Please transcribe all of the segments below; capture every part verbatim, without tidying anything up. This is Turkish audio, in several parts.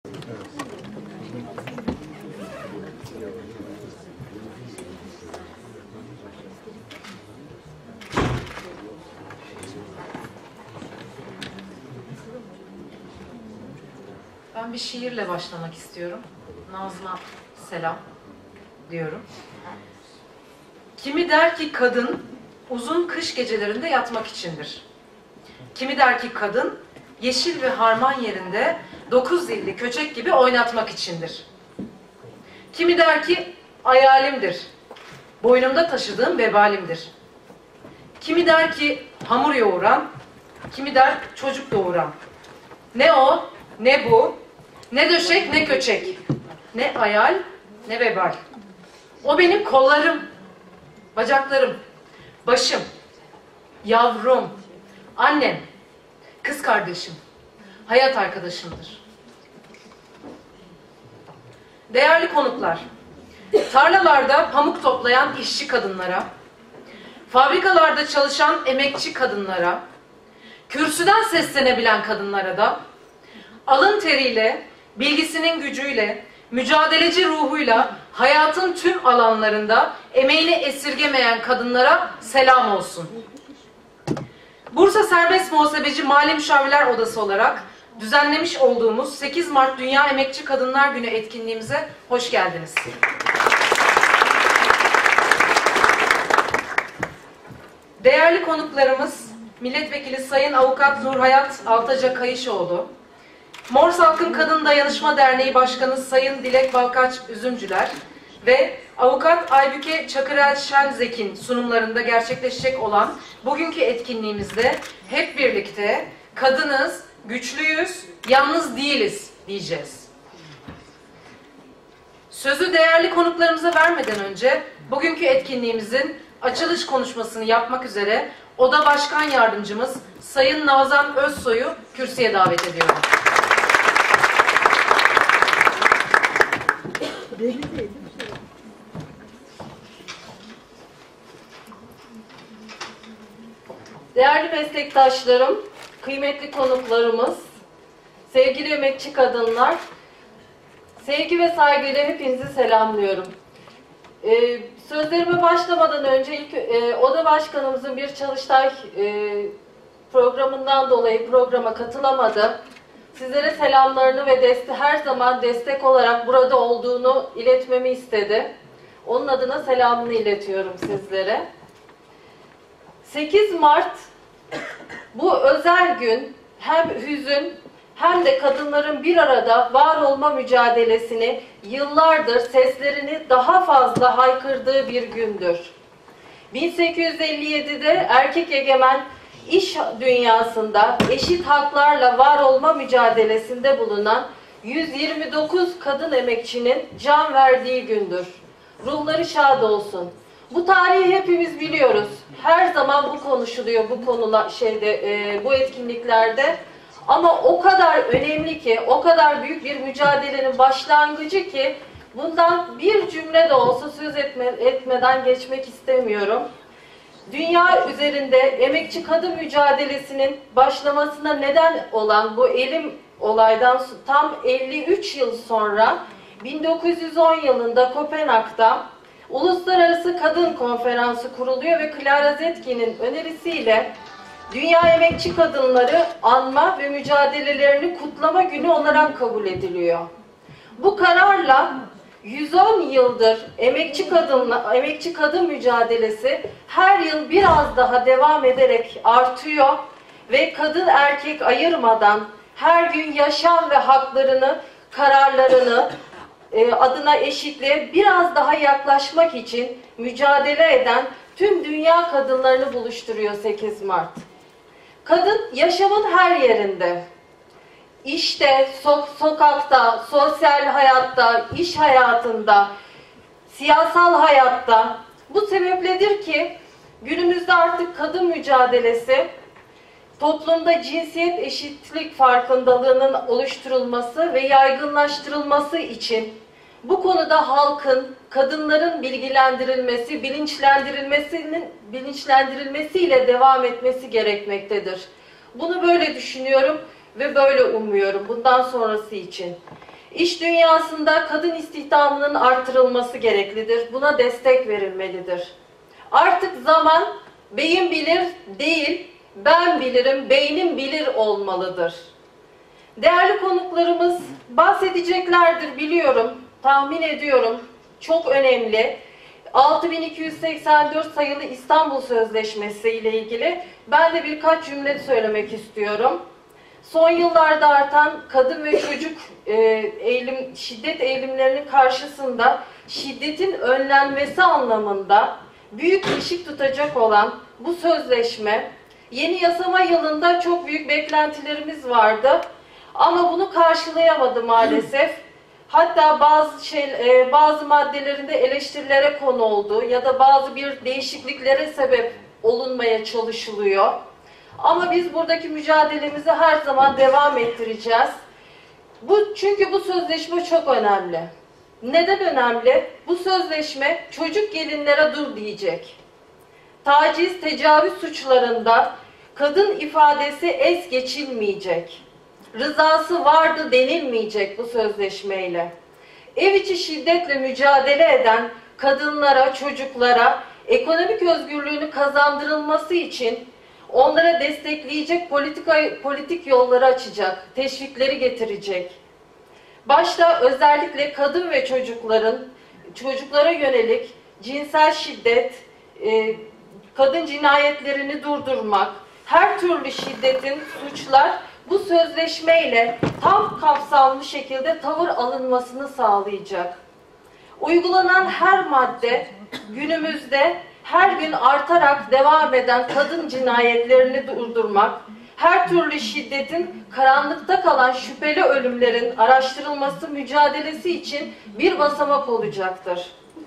Ben bir şiirle başlamak istiyorum. Nazım'a selam diyorum. Kimi der ki kadın uzun kış gecelerinde yatmak içindir. Kimi der ki kadın yeşil ve harman yerinde dokuz zilli köçek gibi oynatmak içindir. Kimi der ki hayalimdir, boynumda taşıdığım vebalimdir. Kimi der ki hamur yoğuran, kimi der çocuk doğuran. Ne o, ne bu, ne döşek, ne köçek, ne hayal, ne vebal. O benim kollarım, bacaklarım, başım, yavrum, annem, kız kardeşim, hayat arkadaşımdır. Değerli konuklar, tarlalarda pamuk toplayan işçi kadınlara, fabrikalarda çalışan emekçi kadınlara, kürsüden seslenebilen kadınlara da, alın teriyle, bilgisinin gücüyle, mücadeleci ruhuyla hayatın tüm alanlarında emeğini esirgemeyen kadınlara selam olsun. Bursa Serbest Muhasebeci Mali Müşavirler Odası olarak düzenlemiş olduğumuz sekiz Mart Dünya Emekçi Kadınlar Günü etkinliğimize hoş geldiniz. Değerli konuklarımız, Milletvekili Sayın Avukat Nurhayat Altaca Kayışoğlu, Mor Salkım Kadın Dayanışma Derneği Başkanı Sayın Dilek Balkaç Üzümcüler ve Avukat Aybüke Çakırel Şenzek'in sunumlarında gerçekleşecek olan bugünkü etkinliğimizde hep birlikte kadınız, güçlüyüz, yalnız değiliz diyeceğiz. Sözü değerli konuklarımıza vermeden önce bugünkü etkinliğimizin açılış konuşmasını yapmak üzere Oda Başkan Yardımcımız Sayın Nazan Özsoy'u kürsüye davet ediyorum. Değerli meslektaşlarım, kıymetli konuklarımız, sevgili emekçi kadınlar, sevgi ve saygıyla hepinizi selamlıyorum. Ee, sözlerime başlamadan önce ilk e, Oda Başkanımızın bir Çalıştay e, programından dolayı programa katılamadı. Sizlere selamlarını ve deste, her zaman destek olarak burada olduğunu iletmemi istedi. Onun adına selamını iletiyorum sizlere. sekiz Mart bu özel gün hem hüzün hem de kadınların bir arada var olma mücadelesini yıllardır seslerini daha fazla haykırdığı bir gündür. bin sekiz yüz elli yedi'de erkek egemen iş dünyasında eşit haklarla var olma mücadelesinde bulunan yüz yirmi dokuz kadın emekçinin can verdiği gündür. Ruhları şad olsun. Bu tarihi hepimiz biliyoruz. Her zaman bu konuşuluyor bu konular şeyde e, bu etkinliklerde. Ama o kadar önemli ki, o kadar büyük bir mücadelenin başlangıcı ki bundan bir cümle de olsa söz etme, etmeden geçmek istemiyorum. Dünya üzerinde emekçi kadın mücadelesinin başlamasına neden olan bu elim olaydan tam elli üç yıl sonra bin dokuz yüz on yılında Kopenhag'da Uluslararası Kadın Konferansı kuruluyor ve Clara Zetkin'in önerisiyle Dünya Emekçi Kadınları Anma ve Mücadelelerini Kutlama Günü olarak kabul ediliyor. Bu kararla yüz on yıldır emekçi kadınla emekçi kadın mücadelesi her yıl biraz daha devam ederek artıyor ve kadın erkek ayırmadan her gün yaşam ve haklarını, kararlarını e, adına eşitliğe biraz daha yaklaşmak için mücadele eden tüm dünya kadınlarını buluşturuyor sekiz Mart. Kadın yaşamın her yerinde. İşte, so sokakta, sosyal hayatta, iş hayatında, siyasal hayatta. Bu sebepledir ki günümüzde artık kadın mücadelesi toplumda cinsiyet eşitlik farkındalığının oluşturulması ve yaygınlaştırılması için bu konuda halkın, kadınların bilgilendirilmesi, bilinçlendirilmesinin bilinçlendirilmesiyle devam etmesi gerekmektedir. Bunu böyle düşünüyorum ve böyle umuyorum bundan sonrası için. İş dünyasında kadın istihdamının artırılması gereklidir. Buna destek verilmelidir. Artık zaman beyin bilir değil, ben bilirim, beynim bilir olmalıdır. Değerli konuklarımız bahsedeceklerdir biliyorum, tahmin ediyorum. Çok önemli. altı bin iki yüz seksen dört sayılı İstanbul Sözleşmesi ile ilgili ben de birkaç cümle söylemek istiyorum. Son yıllarda artan kadın ve çocuk e, eğilim, şiddet eğilimlerinin karşısında şiddetin önlenmesi anlamında büyük ışık tutacak olan bu sözleşme, yeni yasama yılında çok büyük beklentilerimiz vardı ama bunu karşılayamadı maalesef. Hatta bazı şey, e, bazı maddelerinde eleştirilere konu oldu ya da bazı bir değişikliklere sebep olunmaya çalışılıyor. Ama biz buradaki mücadelemizi her zaman devam ettireceğiz. Bu, çünkü bu sözleşme çok önemli. Neden önemli? Bu sözleşme çocuk gelinlere dur diyecek. Taciz, tecavüz suçlarında kadın ifadesi es geçilmeyecek. Rızası vardı denilmeyecek bu sözleşmeyle. Ev içi şiddetle mücadele eden kadınlara, çocuklara ekonomik özgürlüğünü kazandırılması için onlara destekleyecek politika, politik yolları açacak, teşvikleri getirecek. Başta özellikle kadın ve çocukların, çocuklara yönelik cinsel şiddet, e, kadın cinayetlerini durdurmak, her türlü şiddetin, suçlar bu sözleşmeyle tam kapsamlı şekilde tavır alınmasını sağlayacak. Uygulanan her madde günümüzde her gün artarak devam eden kadın cinayetlerini durdurmak, her türlü şiddetin karanlıkta kalan şüpheli ölümlerin araştırılması mücadelesi için bir basamak olacaktır.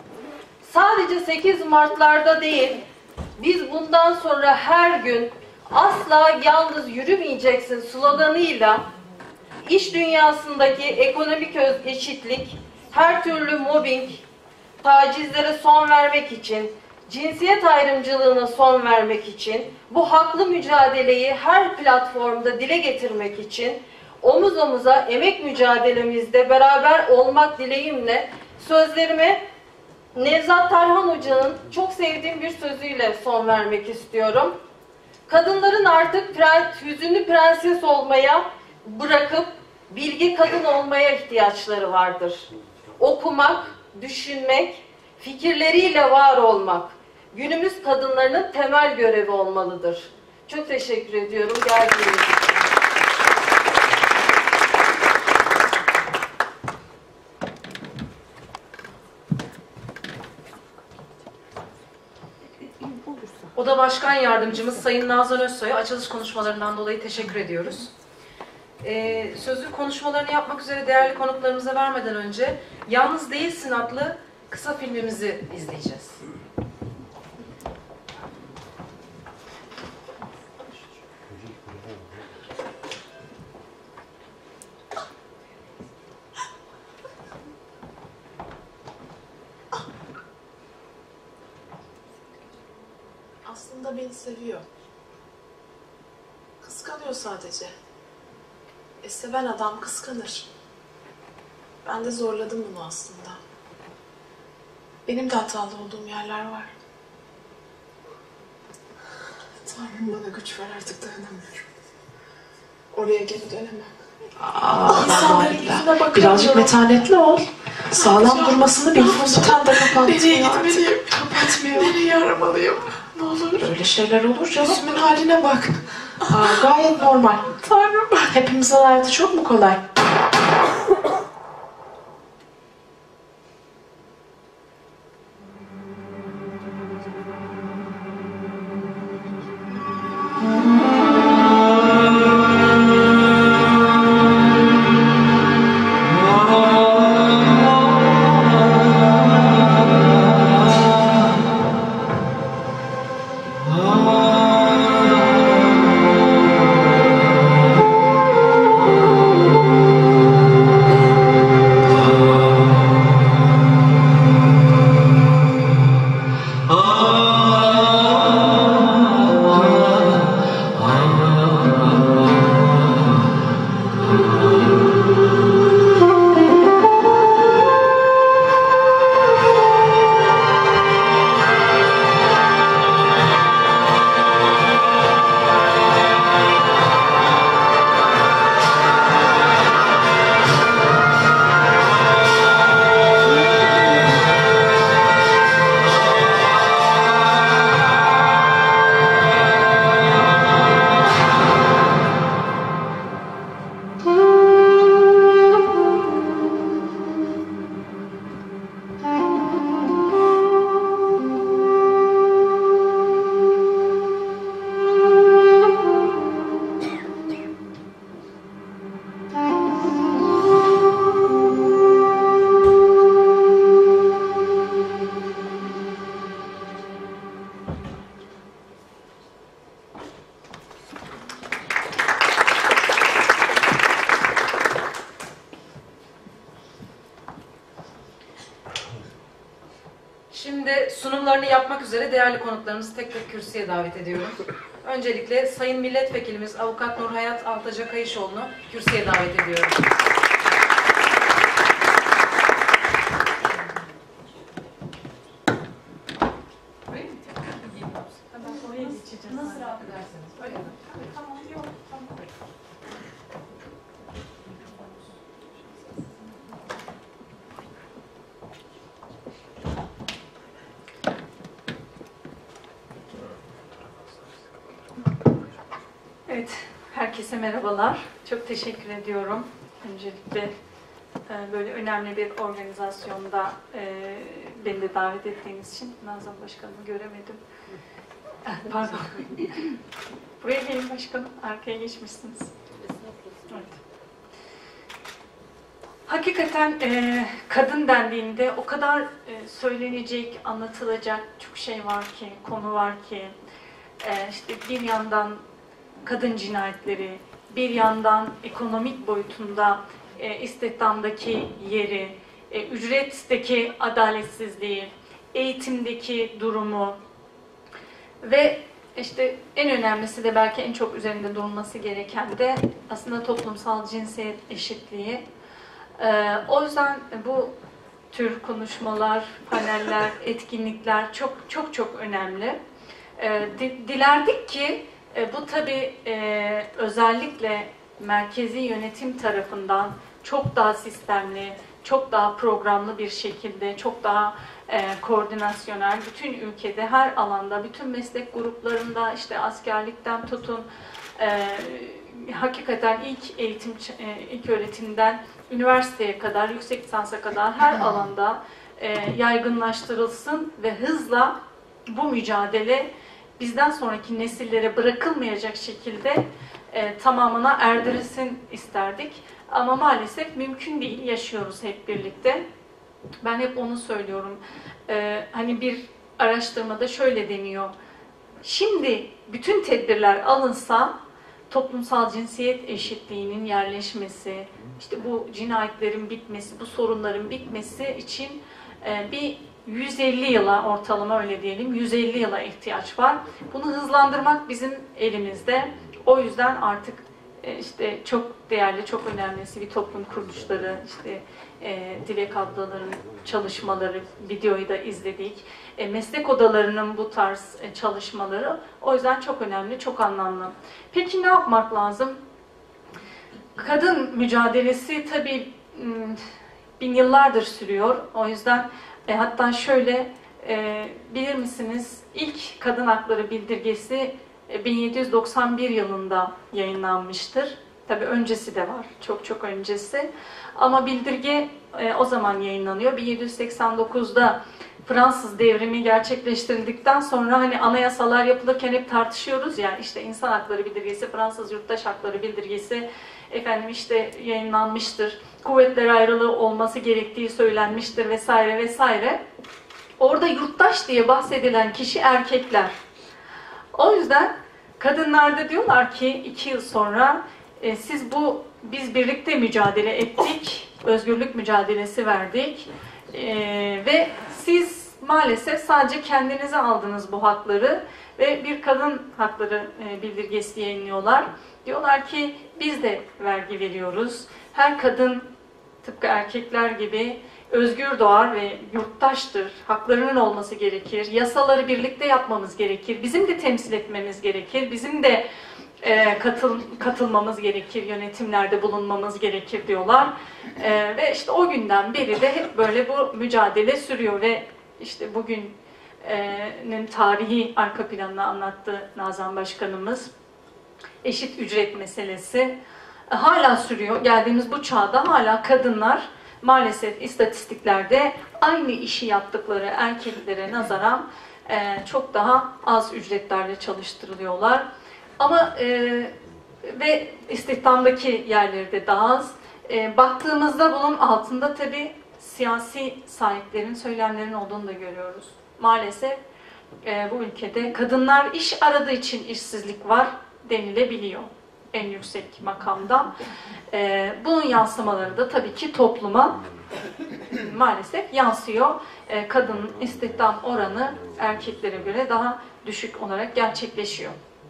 Sadece sekiz Mart'larda değil, biz bundan sonra her gün asla yalnız yürümeyeceksin sloganıyla iş dünyasındaki ekonomik eşitlik, her türlü mobbing, tacizlere son vermek için, cinsiyet ayrımcılığına son vermek için, bu haklı mücadeleyi her platformda dile getirmek için omuz omuza emek mücadelemizde beraber olmak dileğimle sözlerime Nevzat Tarhan Hoca'nın çok sevdiğim bir sözüyle son vermek istiyorum. Kadınların artık prens, hüzünlü prenses olmaya bırakıp bilge kadın olmaya ihtiyaçları vardır. Okumak, düşünmek, fikirleriyle var olmak günümüz kadınlarının temel görevi olmalıdır. Çok teşekkür ediyorum geldiğiniz için. Oda Başkan Yardımcımız Sayın Nazan Özsoy'a açılış konuşmalarından dolayı teşekkür ediyoruz. Ee, sözlü konuşmalarını yapmak üzere değerli konuklarımıza vermeden önce Yalnız Değilsin adlı kısa filmimizi izleyeceğiz. Aslında beni seviyor. Kıskanıyor sadece. E seven adam kıskanır. Ben de zorladım bunu aslında. Benim de hatalı olduğum yerler var. Tanrım bana güç ver, artık dayanamıyorum. Oraya geri dönemem. Aa, İnsanların yüzüne bakamıyorum. birazcık metanetli ol. Sağlam durmasını bil. Fondöten de kapatmıyor Nereye artık. gitmeliyim? Kapatmıyor. Nereye aramalıyım? Ne olur. Öyle şeyler olur canım. Yüzümün haline bak. Aa, gayet normal. Tanrım. Hepimizin hayatı çok mu kolay? Ah Şimdi sunumlarını yapmak üzere değerli konuklarımızı tek tek kürsüye davet ediyorum. Öncelikle Sayın Milletvekilimiz Avukat Nurhayat Altaca Kayışoğlu'nu kürsüye davet ediyorum. Nasıl rahat ederseniz. Öyle mi? Tamam, yok, tamam. Evet, herkese merhabalar. Çok teşekkür ediyorum. Öncelikle e, böyle önemli bir organizasyonda e, beni de davet ettiğiniz için. Nazan Başkanım'ı göremedim. Pardon. Buraya gelin başkanım, arkaya geçmişsiniz. Evet. Hakikaten e, kadın dendiğinde o kadar e, söylenecek, anlatılacak çok şey var ki, konu var ki. E, işte bir yandan kadın cinayetleri, bir yandan ekonomik boyutunda e, istihdamdaki yeri, e, ücretteki adaletsizliği, eğitimdeki durumu ve işte en önemlisi de belki en çok üzerinde durulması gereken de aslında toplumsal cinsiyet eşitliği. E, o yüzden bu tür konuşmalar, paneller, etkinlikler çok çok çok önemli. E, dilerdik ki E, bu tabii e, özellikle merkezi yönetim tarafından çok daha sistemli, çok daha programlı bir şekilde, çok daha e, koordinasyonel, bütün ülkede her alanda, bütün meslek gruplarında işte askerlikten tutun, e, hakikaten ilk eğitim, e, ilk öğretimden üniversiteye kadar, yüksek lisansa kadar her alanda e, yaygınlaştırılsın ve hızla bu mücadele bizden sonraki nesillere bırakılmayacak şekilde e, tamamına erdirilsin isterdik. Ama maalesef mümkün değil, yaşıyoruz hep birlikte. Ben hep onu söylüyorum. E, hani bir araştırmada şöyle deniyor. Şimdi bütün tedbirler alınsa toplumsal cinsiyet eşitliğinin yerleşmesi, işte bu cinayetlerin bitmesi, bu sorunların bitmesi için e, bir yüz elli yıla, ortalama öyle diyelim, yüz elli yıla ihtiyaç var. Bunu hızlandırmak bizim elimizde. O yüzden artık işte çok değerli, çok önemli sivil toplum kuruluşları, işte e, Dilek ablaların çalışmaları, videoyu da izledik. E, meslek odalarının bu tarz e, çalışmaları o yüzden çok önemli, çok anlamlı. Peki ne yapmak lazım? Kadın mücadelesi tabii bin yıllardır sürüyor. O yüzden E, hatta şöyle, e, bilir misiniz, ilk kadın hakları bildirgesi e, bin yedi yüz doksan bir yılında yayınlanmıştır. Tabii öncesi de var, çok çok öncesi. Ama bildirge e, o zaman yayınlanıyor. bin yedi yüz seksen dokuzda Fransız devrimi gerçekleştirildikten sonra hani anayasalar yapılırken hep tartışıyoruz ya, işte insan hakları bildirgesi, Fransız yurttaş hakları bildirgesi efendim işte yayınlanmıştır. Kuvvetler ayrılığı olması gerektiği söylenmiştir vesaire vesaire. Orada yurttaş diye bahsedilen kişi erkekler. O yüzden kadınlar da diyorlar ki iki yıl sonra e, siz bu biz birlikte mücadele ettik, özgürlük mücadelesi verdik e, ve siz maalesef sadece kendinize aldınız bu hakları ve bir kadın hakları e, bildirgesi yayınlıyorlar. Diyorlar ki biz de vergi veriyoruz. Her kadın tıpkı erkekler gibi özgür doğar ve yurttaştır. Haklarının olması gerekir. Yasaları birlikte yapmamız gerekir. Bizim de temsil etmemiz gerekir. Bizim de e, katıl, katılmamız gerekir. Yönetimlerde bulunmamız gerekir diyorlar. E, ve işte o günden beri de hep böyle bu mücadele sürüyor ve işte bugünün tarihi arka planını anlattı Nazan Başkanımız. Eşit ücret meselesi hala sürüyor. Geldiğimiz bu çağda hala kadınlar maalesef istatistiklerde aynı işi yaptıkları erkeklere nazaran e, çok daha az ücretlerle çalıştırılıyorlar. Ama e, ve istihdamdaki yerleri de daha az. E, baktığımızda bunun altında tabii siyasi sahiplerin, söylemlerin olduğunu da görüyoruz. Maalesef e, bu ülkede kadınlar iş aradığı için işsizlik var denilebiliyor en yüksek makamda. Ee, bunun yansımaları da tabii ki topluma maalesef yansıyor. E, kadının istihdam oranı erkeklere göre daha düşük olarak gerçekleşiyor.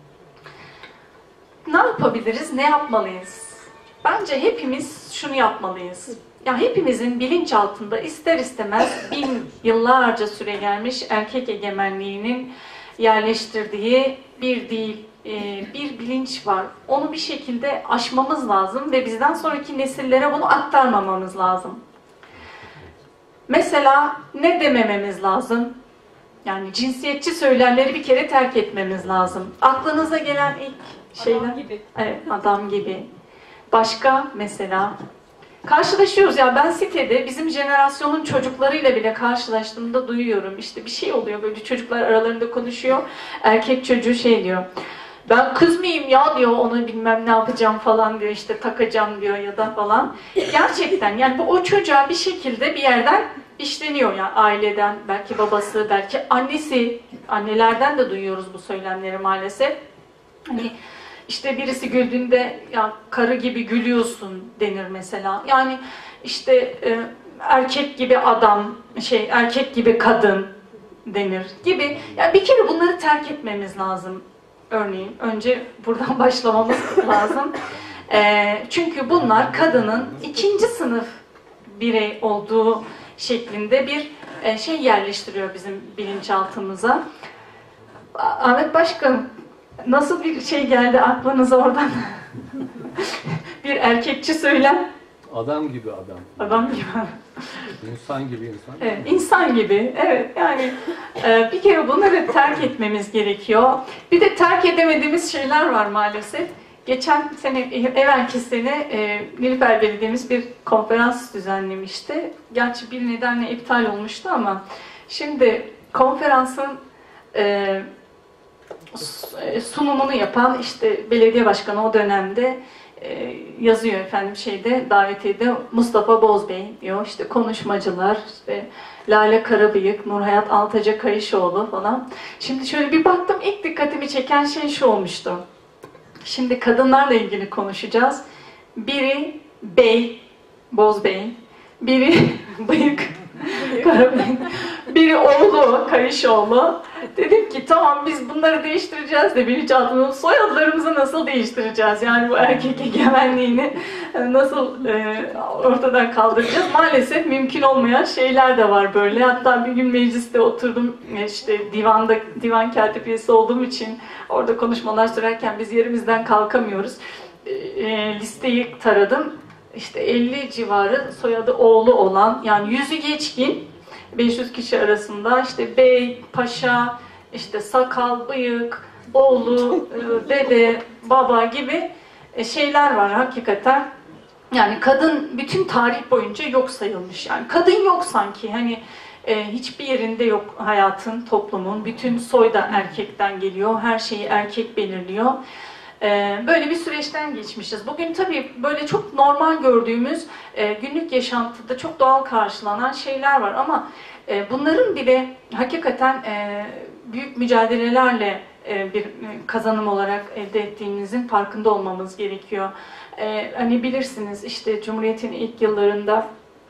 Ne yapabiliriz, ne yapmalıyız? Bence hepimiz şunu yapmalıyız. Ya hepimizin bilinçaltında ister istemez bin yıllarca süre gelmiş erkek egemenliğinin yerleştirdiği bir dil, bir bilinç var. Onu bir şekilde aşmamız lazım ve bizden sonraki nesillere bunu aktarmamamız lazım. Mesela ne demememiz lazım? Yani cinsiyetçi söylemleri bir kere terk etmemiz lazım. Aklınıza gelen ilk şeyler... Adam gibi. Evet, adam gibi. Başka mesela... Karşılaşıyoruz ya, ben sitede bizim jenerasyonun çocuklarıyla bile karşılaştığımda duyuyorum. İşte bir şey oluyor, böyle çocuklar aralarında konuşuyor. Erkek çocuğu şey diyor. Ben kız mıyım ya diyor, onu bilmem ne yapacağım falan diyor, işte takacağım diyor ya da falan. Gerçekten yani bu o çocuğa bir şekilde bir yerden işleniyor ya, yani aileden, belki babası, belki annesi, annelerden de duyuyoruz bu söylemleri maalesef. Hani işte birisi güldüğünde ya karı gibi gülüyorsun denir mesela. Yani işte e, erkek gibi adam, şey erkek gibi kadın denir gibi. Yani bir kere bunları terk etmemiz lazım. Örneğin önce buradan başlamamız lazım. E, çünkü bunlar kadının ikinci sınıf birey olduğu şeklinde bir e, şey yerleştiriyor bizim bilinçaltımıza. Ahmet Başkanım, nasıl bir şey geldi aklınıza oradan? Bir erkekçi söylem. Adam gibi adam. Adam gibi. İnsan gibi insan. Evet, insan gibi. Evet, yani e, bir kere bunları terk etmemiz gerekiyor. Bir de terk edemediğimiz şeyler var maalesef. Geçen sene, evvelki sene e, Nilüfer Belediye'miz bir konferans düzenlemişti. Gerçi bir nedenle iptal olmuştu ama şimdi konferansın e, sunumunu yapan işte belediye başkanı o dönemde e, yazıyor efendim şeyde, davetiyede Mustafa Bozbey diyor, işte konuşmacılar, işte Lale Karabıyık, Nurhayat Altaca Kayışoğlu falan. Şimdi şöyle bir baktım, ilk dikkatimi çeken şey şu olmuştu. Şimdi kadınlarla ilgili konuşacağız. Biri Bey, Bozbey, biri Bıyık, Karabıyık, biri oğlu, Kayışoğlu. Dedim ki tamam, biz bunları değiştireceğiz de bilinçaltının soyadlarımızı nasıl değiştireceğiz? Yani bu erkek egemenliğini nasıl e, ortadan kaldıracağız? Maalesef mümkün olmayan şeyler de var böyle. Hatta bir gün mecliste oturdum, işte divanda, divan katip üyesi olduğum için orada konuşmalar sürerken biz yerimizden kalkamıyoruz. E, e, listeyi taradım. İşte elli civarı soyadı oğlu olan, yani yüzü geçkin beş yüz kişi arasında işte bey, paşa, işte sakal, bıyık, oğlu, dede, baba gibi şeyler var hakikaten. Yani kadın bütün tarih boyunca yok sayılmış. Yani kadın yok sanki. Hani e, hiçbir yerinde yok hayatın, toplumun. Bütün soy da erkekten geliyor. Her şeyi erkek belirliyor. Böyle bir süreçten geçmişiz. Bugün tabii böyle çok normal gördüğümüz, günlük yaşantıda çok doğal karşılanan şeyler var ama bunların bile hakikaten büyük mücadelelerle bir kazanım olarak elde ettiğimizin farkında olmamız gerekiyor. Hani bilirsiniz işte Cumhuriyet'in ilk yıllarında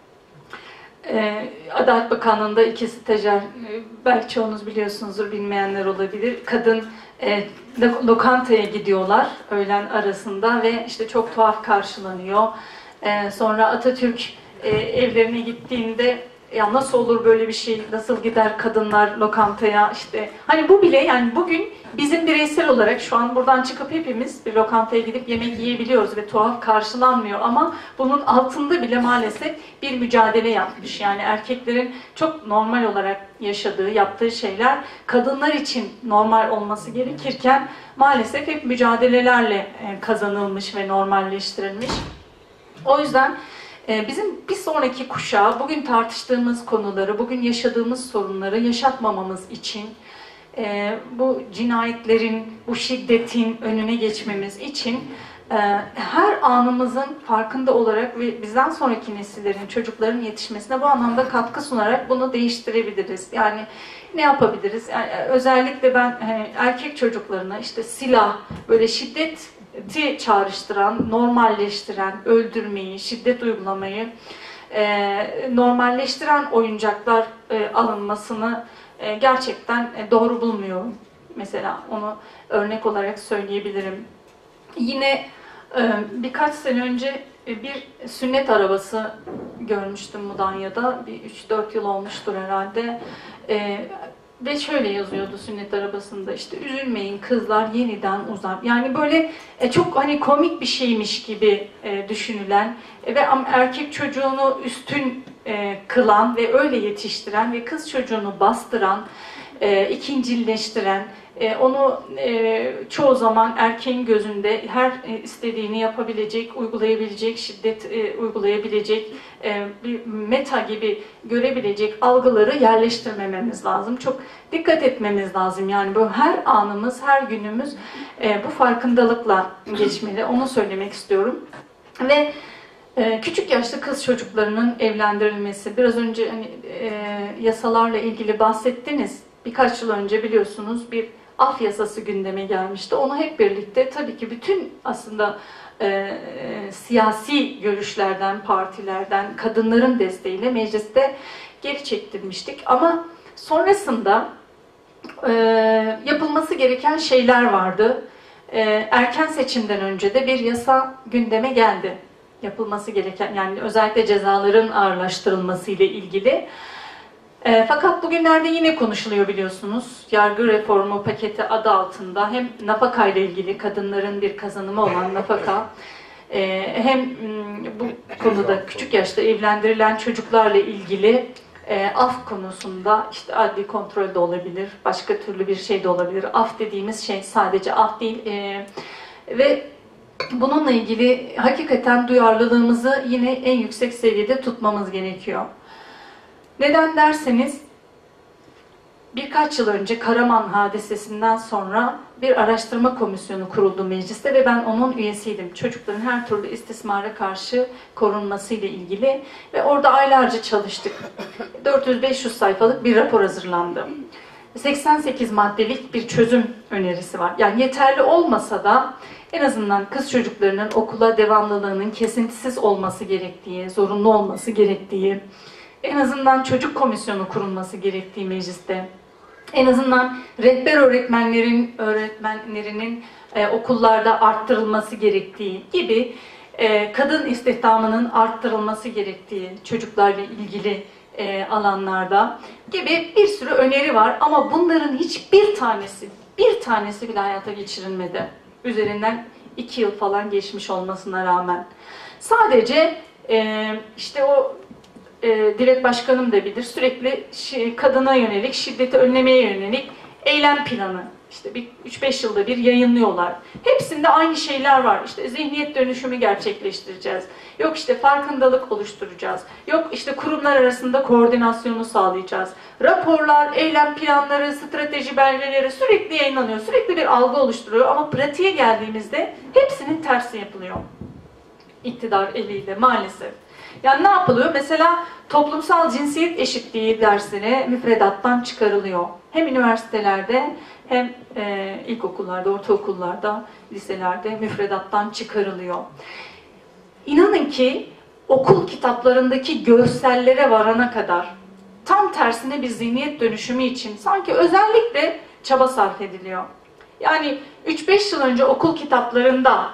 Adalet Bakanlığı'nda iki stajyer, belki çoğunuz biliyorsunuzdur, bilmeyenler olabilir. Kadın E, lokantaya gidiyorlar öğlen arasında ve işte çok tuhaf karşılanıyor. E, sonra Atatürk e, evlerine gittiğinde ya nasıl olur böyle bir şey, nasıl gider kadınlar lokantaya, işte hani bu bile, yani bugün bizim bireysel olarak şu an buradan çıkıp hepimiz bir lokantaya gidip yemek yiyebiliyoruz ve tuhaf karşılanmıyor ama bunun altında bile maalesef bir mücadele yapmış. Yani erkeklerin çok normal olarak yaşadığı, yaptığı şeyler kadınlar için normal olması gerekirken maalesef hep mücadelelerle kazanılmış ve normalleştirilmiş. O yüzden bizim bir sonraki kuşağa bugün tartıştığımız konuları, bugün yaşadığımız sorunları yaşatmamamız için, bu cinayetlerin, bu şiddetin önüne geçmemiz için her anımızın farkında olarak ve bizden sonraki nesillerin, çocukların yetişmesine bu anlamda katkı sunarak bunu değiştirebiliriz. Yani ne yapabiliriz? Yani özellikle ben erkek çocuklarına işte silah, böyle şiddeti çağrıştıran, normalleştiren, öldürmeyi, şiddet uygulamayı e, normalleştiren oyuncaklar e, alınmasını e, gerçekten e, doğru bulmuyorum. Mesela onu örnek olarak söyleyebilirim. Yine e, birkaç sene önce e, bir sünnet arabası görmüştüm Mudanya'da. Bir üç dört yıl olmuştur herhalde. E, Ve şöyle yazıyordu sünnet arabasında, işte üzülmeyin kızlar yeniden uzar. Yani böyle e, çok hani komik bir şeymiş gibi e, düşünülen e, ve erkek çocuğunu üstün e, kılan ve öyle yetiştiren ve kız çocuğunu bastıran, e, ikincilleştiren, e, onu e, çoğu zaman erkeğin gözünde her e, istediğini yapabilecek, uygulayabilecek, şiddet e, uygulayabilecek, e, bir meta gibi görebilecek algıları yerleştirmememiz lazım. Çok dikkat etmemiz lazım. Yani bu her anımız, her günümüz e, bu farkındalıkla geçmeli. Onu söylemek istiyorum. Ve e, küçük yaşta kız çocuklarının evlendirilmesi, biraz önce hani, e, yasalarla ilgili bahsettiniz. Birkaç yıl önce biliyorsunuz bir af yasası gündeme gelmişti. Onu hep birlikte tabii ki bütün aslında e, e, siyasi görüşlerden, partilerden, kadınların desteğiyle mecliste geri çektirmiştik. Ama sonrasında e, yapılması gereken şeyler vardı. E, erken seçimden önce de bir yasa gündeme geldi. Yapılması gereken, yani özellikle cezaların ağırlaştırılması ile ilgili. E, fakat bugünlerde yine konuşuluyor biliyorsunuz. Yargı reformu paketi adı altında hem nafaka ile ilgili, kadınların bir kazanımı olan nafaka, e, hem m, bu konuda küçük yaşta evlendirilen çocuklarla ilgili e, af konusunda işte adli kontrol de olabilir, başka türlü bir şey de olabilir. Af dediğimiz şey sadece af değil e, ve bununla ilgili hakikaten duyarlılığımızı yine en yüksek seviyede tutmamız gerekiyor. Neden derseniz, birkaç yıl önce Karaman hadisesinden sonra bir araştırma komisyonu kuruldu mecliste ve ben onun üyesiydim. Çocukların her türlü istismara karşı korunması ile ilgili ve orada aylarca çalıştık. dört yüz beş yüz sayfalık bir rapor hazırlandı. seksen sekiz maddelik bir çözüm önerisi var. Yani yeterli olmasa da en azından kız çocuklarının okula devamlılığının kesintisiz olması gerektiği, zorunlu olması gerektiği, en azından çocuk komisyonu kurulması gerektiği mecliste, en azından rehber öğretmenlerin öğretmenlerinin e, okullarda arttırılması gerektiği gibi, e, kadın istihdamının arttırılması gerektiği çocuklarla ilgili e, alanlarda gibi bir sürü öneri var ama bunların hiçbir tanesi, bir tanesi bile hayata geçirilmedi. Üzerinden iki yıl falan geçmiş olmasına rağmen. Sadece e, işte o E, Dilek Başkanım da bilir, sürekli şi, kadına yönelik, şiddeti önlemeye yönelik eylem planı işte bir üç beş yılda bir yayınlıyorlar. Hepsinde aynı şeyler var. İşte zihniyet dönüşümü gerçekleştireceğiz. Yok işte farkındalık oluşturacağız. Yok işte kurumlar arasında koordinasyonu sağlayacağız. Raporlar, eylem planları, strateji belgeleri sürekli yayınlanıyor. Sürekli bir algı oluşturuyor ama pratiğe geldiğimizde hepsinin tersi yapılıyor. İktidar eliyle maalesef. Yani ne yapılıyor? Mesela toplumsal cinsiyet eşitliği dersine müfredattan çıkarılıyor. Hem üniversitelerde hem e, ilkokullarda, ortaokullarda, liselerde müfredattan çıkarılıyor. İnanın ki okul kitaplarındaki görsellere varana kadar tam tersine bir zihniyet dönüşümü için sanki özellikle çaba sarf ediliyor. Yani üç beş yıl önce okul kitaplarında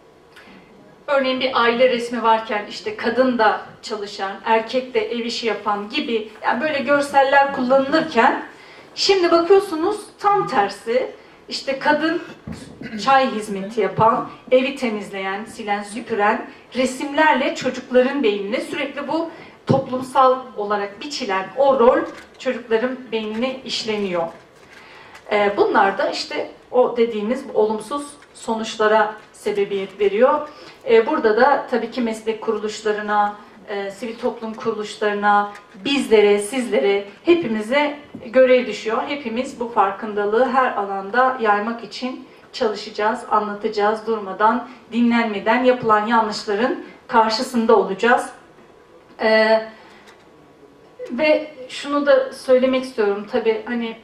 örneğin bir aile resmi varken işte kadın da çalışan, erkek de ev işi yapan gibi yani böyle görseller kullanılırken şimdi bakıyorsunuz tam tersi. İşte kadın çay hizmeti yapan, evi temizleyen, silen, süpüren resimlerle çocukların beynine sürekli bu toplumsal olarak biçilen o rol çocukların beynine işleniyor. Bunlar da işte o dediğimiz olumsuz sonuçlara sebebiyet veriyor. Burada da tabii ki meslek kuruluşlarına, sivil toplum kuruluşlarına, bizlere, sizlere, hepimize görev düşüyor. Hepimiz bu farkındalığı her alanda yaymak için çalışacağız, anlatacağız, durmadan, dinlenmeden yapılan yanlışların karşısında olacağız. Ee, ve şunu da söylemek istiyorum, tabii hani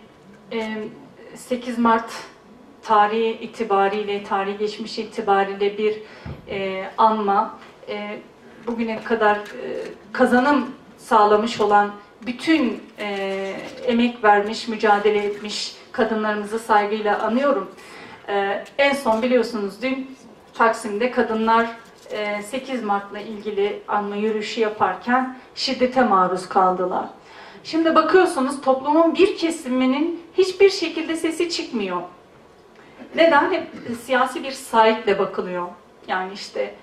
sekiz Mart tarihi itibariyle, tarih geçmişi itibariyle bir e, anma. E, bugüne kadar e, kazanım sağlamış olan bütün e, emek vermiş, mücadele etmiş kadınlarımızı saygıyla anıyorum. E, en son biliyorsunuz dün Taksim'de kadınlar e, sekiz Mart'la ilgili anma yürüyüşü yaparken şiddete maruz kaldılar. Şimdi bakıyorsunuz toplumun bir kesiminin hiçbir şekilde sesi çıkmıyor. Neden? Hep siyasi bir sahiple bakılıyor. Yani işte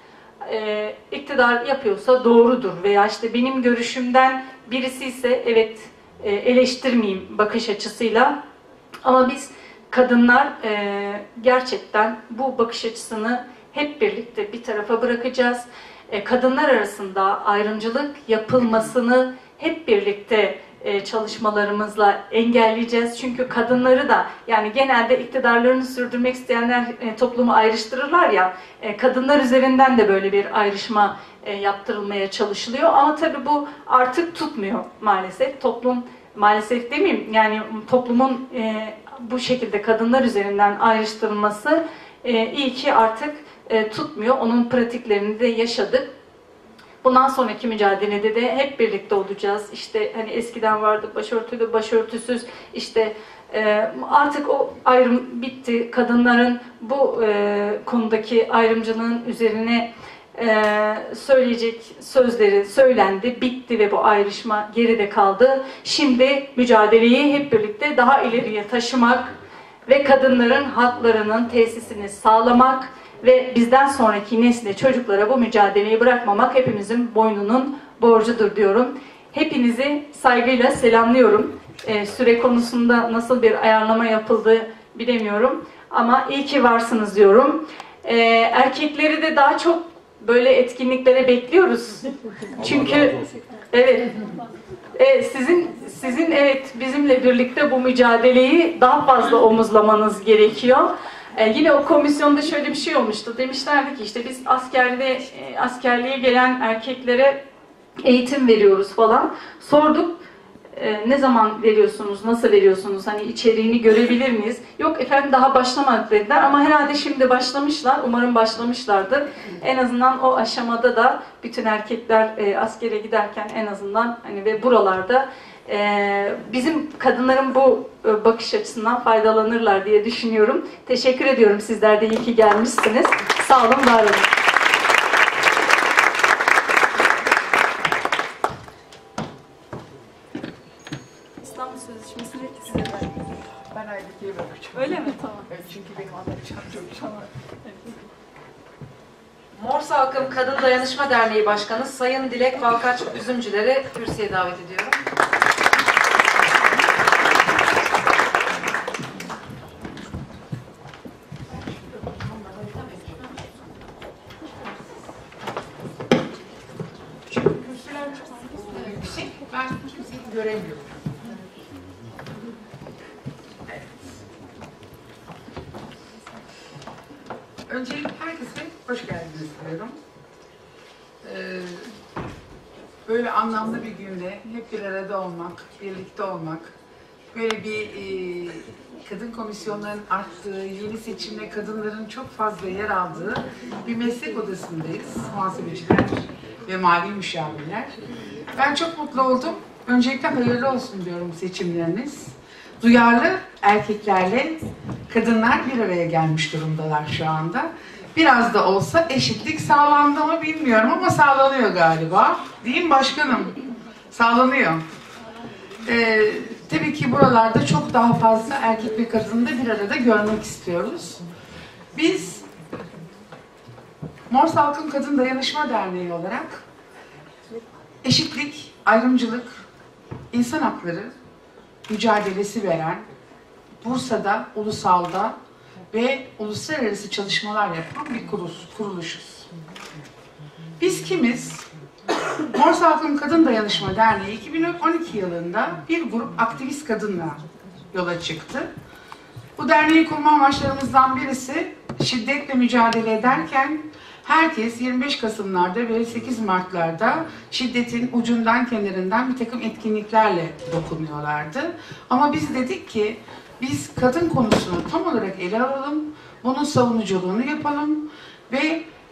e, iktidar yapıyorsa doğrudur veya işte benim görüşümden birisi ise evet e, eleştirmeyeyim bakış açısıyla. Ama biz kadınlar e, gerçekten bu bakış açısını hep birlikte bir tarafa bırakacağız. E, kadınlar arasında ayrımcılık yapılmasını hep birlikte e, çalışmalarımızla engelleyeceğiz. Çünkü kadınları da yani genelde iktidarlarını sürdürmek isteyenler e, toplumu ayrıştırırlar ya, e, kadınlar üzerinden de böyle bir ayrışma e, yaptırılmaya çalışılıyor. Ama tabii bu artık tutmuyor maalesef. Toplum maalesef demeyeyim yani toplumun e, bu şekilde kadınlar üzerinden ayrıştırılması e, iyi ki artık e, tutmuyor. Onun pratiklerini de yaşadık. Bundan sonraki mücadelede de hep birlikte olacağız. İşte hani eskiden vardı başörtülü, başörtüsüz. İşte e, artık o ayrım bitti. Kadınların bu e, konudaki ayrımcılığın üzerine e, söyleyecek sözleri söylendi, bitti ve bu ayrışma geride kaldı. Şimdi mücadeleyi hep birlikte daha ileriye taşımak ve kadınların haklarının tesisini sağlamak ve bizden sonraki nesle, çocuklara bu mücadeleyi bırakmamak hepimizin boynunun borcudur diyorum. Hepinizi saygıyla selamlıyorum. Ee, süre konusunda nasıl bir ayarlama yapıldığı bilemiyorum. Ama iyi ki varsınız diyorum. Ee, erkekleri de daha çok böyle etkinliklere bekliyoruz. Çünkü evet, evet sizin sizin evet bizimle birlikte bu mücadeleyi daha fazla omuzlamanız gerekiyor. Ee, yine o komisyonda şöyle bir şey olmuştu. Demişlerdi ki işte biz askerliğe, askerliğe gelen erkeklere eğitim veriyoruz falan. Sorduk e, ne zaman veriyorsunuz, nasıl veriyorsunuz, hani içeriğini görebilir miyiz? Yok efendim daha başlamadık dediler ama herhalde şimdi başlamışlar. Umarım başlamışlardır. En azından o aşamada da bütün erkekler e, askere giderken en azından hani ve buralarda Ee, bizim kadınların bu e, bakış açısından faydalanırlar diye düşünüyorum. Teşekkür ediyorum. Sizler de iyi ki gelmişsiniz. Sağ olun, var olun. İstanbul Sözleşmesi'ni size verdim. Ben Aybüke'ye bakacağım. Öyle mi? Tamam. Evet, çünkü benim anlatacağım çok şey var. Mor Salkım Kadın Dayanışma Derneği Başkanı Sayın Dilek Balkaç Üzümcüleri kürsüye davet ediyorum. Yüksek, ben kimseyi göremiyorum. Evet. Öncelikle herkese hoş geldiniz diyorum. Ee, böyle anlamlı bir günde hep bir arada olmak, birlikte olmak, böyle bir e, kadın komisyonlarının arttığı, yeni seçimle kadınların çok fazla yer aldığı bir meslek odasındayız. Muhasebeciler ve mali müşavirler. Ben çok mutlu oldum. Öncelikle hayırlı olsun diyorum seçimleriniz. Duyarlı erkeklerle kadınlar bir araya gelmiş durumdalar şu anda. Biraz da olsa eşitlik sağlandı mı bilmiyorum ama sağlanıyor galiba. Değil mi başkanım? Sağlanıyor. Ee, tabii ki buralarda çok daha fazla erkek ve kadını da bir arada görmek istiyoruz. Biz Mor Salkım Kadın Dayanışma Derneği olarak eşitlik, ayrımcılık, insan hakları mücadelesi veren, Bursa'da, ulusalda ve uluslararası çalışmalar yapan bir kuruluşuz. Biz kimiz? Mor Salkım Kadın Dayanışma Derneği iki bin on iki yılında bir grup aktivist kadınla yola çıktı. Bu derneği kurma amaçlarımızdan birisi şiddetle mücadele ederken herkes yirmi beş Kasım'larda ve sekiz Mart'larda şiddetin ucundan kenarından bir takım etkinliklerle dokunuyorlardı. Ama biz dedik ki biz kadın konusunu tam olarak ele alalım, bunun savunuculuğunu yapalım ve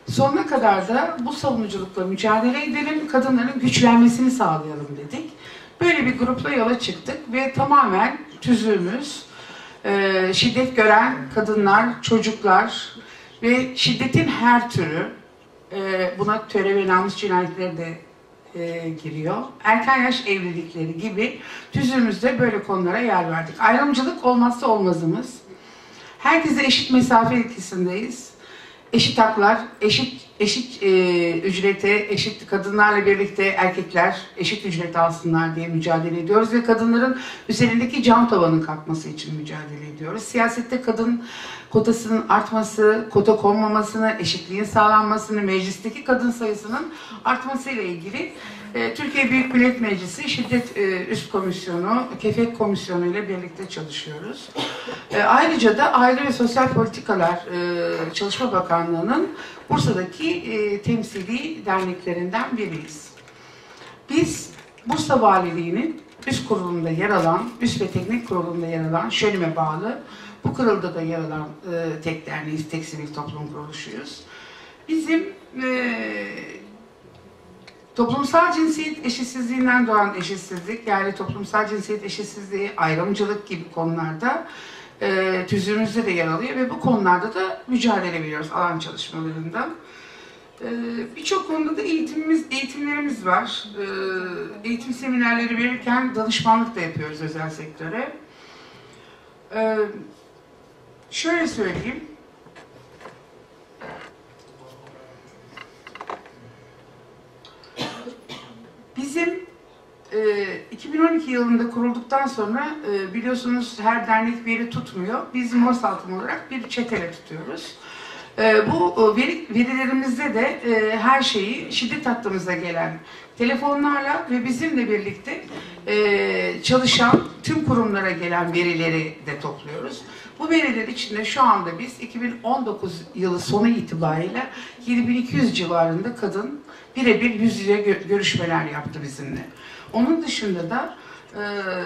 sonuna kadar da bu savunuculukla mücadele edelim, kadınların güçlenmesini sağlayalım dedik. Böyle bir grupla yola çıktık ve tamamen tüzüğümüz e, şiddet gören kadınlar, çocuklar ve şiddetin her türü, e, buna töre ve namus cinayetleri de e, giriyor. Erken yaş evlilikleri gibi tüzüğümüzde böyle konulara yer verdik. Ayrımcılık olmazsa olmazımız. Herkese eşit mesafe ilkesindeyiz. Eşit haklar, eşit eşit e, ücrete, eşit kadınlarla birlikte erkekler eşit ücret alsınlar diye mücadele ediyoruz ve kadınların üzerindeki cam tavanın kalkması için mücadele ediyoruz. Siyasette kadın kotasının artması, kota konmamasını, eşitliğin sağlanmasını, meclisteki kadın sayısının artmasıyla ilgili e, Türkiye Büyük Millet Meclisi Şiddet e, Üst Komisyonu, Kefek Komisyonu ile birlikte çalışıyoruz. E, ayrıca da Aile ve Sosyal Politikalar e, Çalışma Bakanlığı'nın Bursa'daki e, temsili derneklerinden biriyiz. Biz Bursa Valiliği'nin üst kurulunda yer alan, üst ve teknik kurulunda yer alan, Şönim'e bağlı, bu kurulda da yer alan e, tek derneğiz, tek sivil toplum kuruluşuyuz. Bizim e, toplumsal cinsiyet eşitsizliğinden doğan eşitsizlik, yani toplumsal cinsiyet eşitsizliği, ayrımcılık gibi konularda e, tüzüğümüzde de yer alıyor ve bu konularda da mücadele veriyoruz alan çalışmalarında. E, Birçok konuda da eğitimimiz, eğitimlerimiz var. E, eğitim seminerleri verirken danışmanlık da yapıyoruz özel sektöre. E, şöyle söyleyeyim. Bizim e, iki bin on iki yılında kurulduktan sonra e, biliyorsunuz her dernek veri tutmuyor. Biz Mor Salkım olarak bir çetele tutuyoruz. E, bu veri, verilerimizde de e, her şeyi şiddet hattımıza gelen telefonlarla ve bizimle birlikte e, çalışan tüm kurumlara gelen verileri de topluyoruz. Bu veriler içinde şu anda biz iki bin on dokuz yılı sonu itibariyle yedi bin iki yüz civarında kadın birebir yüz yüze görüşmeler yaptı bizimle. Onun dışında da e,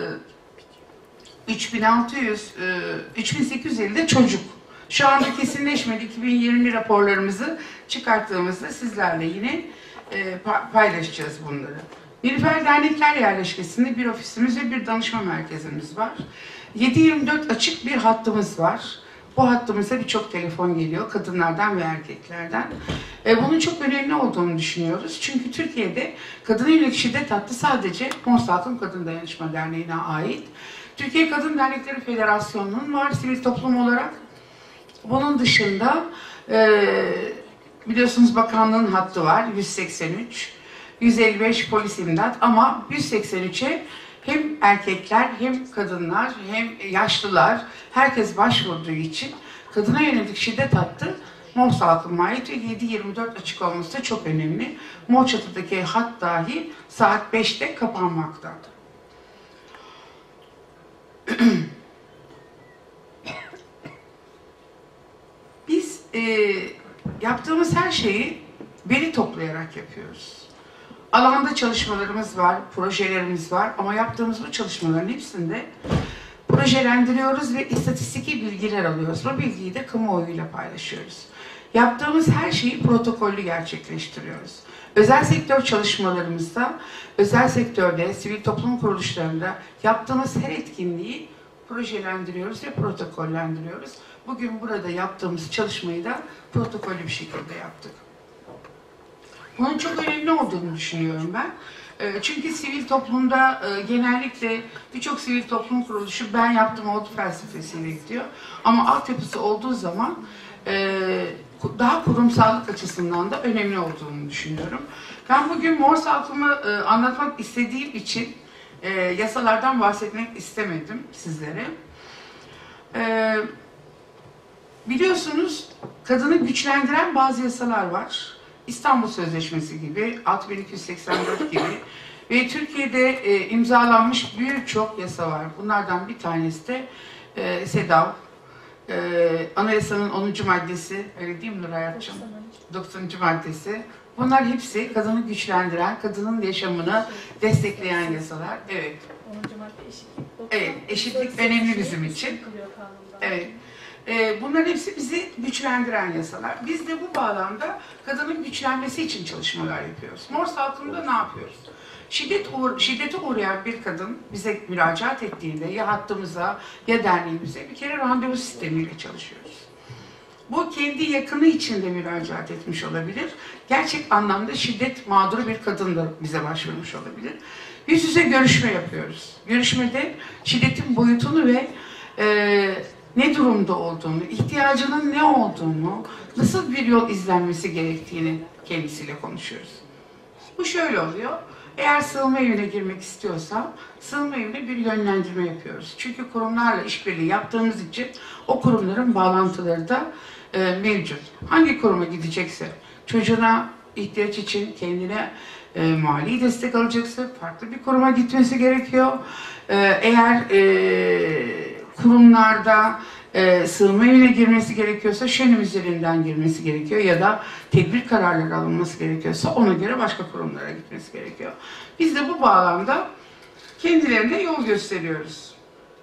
üç bin altı yüz, e, üç bin sekiz yüz elli de çocuk. Şu anda kesinleşmedi. iki bin yirmi raporlarımızı çıkarttığımızda sizlerle yine e, paylaşacağız bunları. Nilüfer Dernekler Yerleşkesi'nde bir ofisimiz ve bir danışma merkezimiz var. yedi yirmi dört açık bir hattımız var. Bu hattımıza birçok telefon geliyor kadınlardan ve erkeklerden. E, bunun çok önemli olduğunu düşünüyoruz. Çünkü Türkiye'de kadına yönelik şiddet hattı sadece Mor Salkım Kadın Dayanışma Derneği'ne ait. Türkiye Kadın Dernekleri Federasyonu'nun var sivil toplum olarak. Bunun dışında e, biliyorsunuz bakanlığın hattı var yüz seksen üç, yüz elli beş polis imdat ama yüz seksen üçe hem erkekler hem kadınlar hem yaşlılar herkes başvurduğu için kadına yönelik şiddet hattı Mor Salkım'a ait ve yedi yirmi dört açık olması da çok önemli. Mor Çatı'daki hat dahi saat beşte kapanmaktadır. Biz e, yaptığımız her şeyi veri toplayarak yapıyoruz. Alanda çalışmalarımız var, projelerimiz var ama yaptığımız bu çalışmaların hepsinde projelendiriyoruz ve istatistiki bilgiler alıyoruz. Bu bilgiyi de kamuoyuyla paylaşıyoruz. Yaptığımız her şeyi protokollü gerçekleştiriyoruz. Özel sektör çalışmalarımızda, özel sektörde, sivil toplum kuruluşlarında yaptığımız her etkinliği projelendiriyoruz ve protokollendiriyoruz. Bugün burada yaptığımız çalışmayı da protokollü bir şekilde yaptık. Bunun çok önemli olduğunu düşünüyorum ben. Çünkü sivil toplumda genellikle birçok sivil toplum kuruluşu ben yaptım oldu felsefesiyle gidiyor. Ama altyapısı olduğu zaman daha kurumsallık açısından da önemli olduğunu düşünüyorum. Ben bugün Mor Salkım'ı anlatmak istediğim için yasalardan bahsetmek istemedim sizlere. Biliyorsunuz kadını güçlendiren bazı yasalar var. İstanbul Sözleşmesi gibi, altı bin iki yüz seksen dört gibi ve Türkiye'de e, imzalanmış birçok yasa var. Bunlardan bir tanesi de e, SEDAV, e, Anayasanın onuncu maddesi, öyle değil mi Nur Hayatçığım? doksanıncı maddesi. Bunlar hepsi kadını güçlendiren, kadının yaşamını destekleyen yasalar. Evet. Evet, eşitlik önemli bizim için. Evet. Ee, bunların hepsi bizi güçlendiren yasalar. Biz de bu bağlamda kadının güçlenmesi için çalışmalar yapıyoruz. Morse halkında ne yapıyoruz? Şiddet uğra şiddete uğrayan bir kadın bize müracaat ettiğinde ya hattımıza ya derneğimize bir kere randevu sistemiyle çalışıyoruz. Bu kendi yakını için de müracaat etmiş olabilir. Gerçek anlamda şiddet mağduru bir kadın da bize başvurmuş olabilir. Yüz yüze görüşme yapıyoruz. Görüşmede şiddetin boyutunu ve e, ne durumda olduğunu, ihtiyacının ne olduğunu, nasıl bir yol izlenmesi gerektiğini kendisiyle konuşuyoruz. Bu şöyle oluyor. Eğer sığınma evine girmek istiyorsa, sığınma evine bir yönlendirme yapıyoruz. Çünkü kurumlarla işbirliği yaptığımız için o kurumların bağlantıları da e, mevcut. Hangi kuruma gidecekse, çocuğuna ihtiyaç için kendine e, mali destek alacaksa farklı bir kuruma gitmesi gerekiyor. E, eğer e, kurumlarda e, sığınma evine girmesi gerekiyorsa şönem üzerinden girmesi gerekiyor ya da tedbir kararları alınması gerekiyorsa ona göre başka kurumlara gitmesi gerekiyor. Biz de bu bağlamda kendilerine yol gösteriyoruz.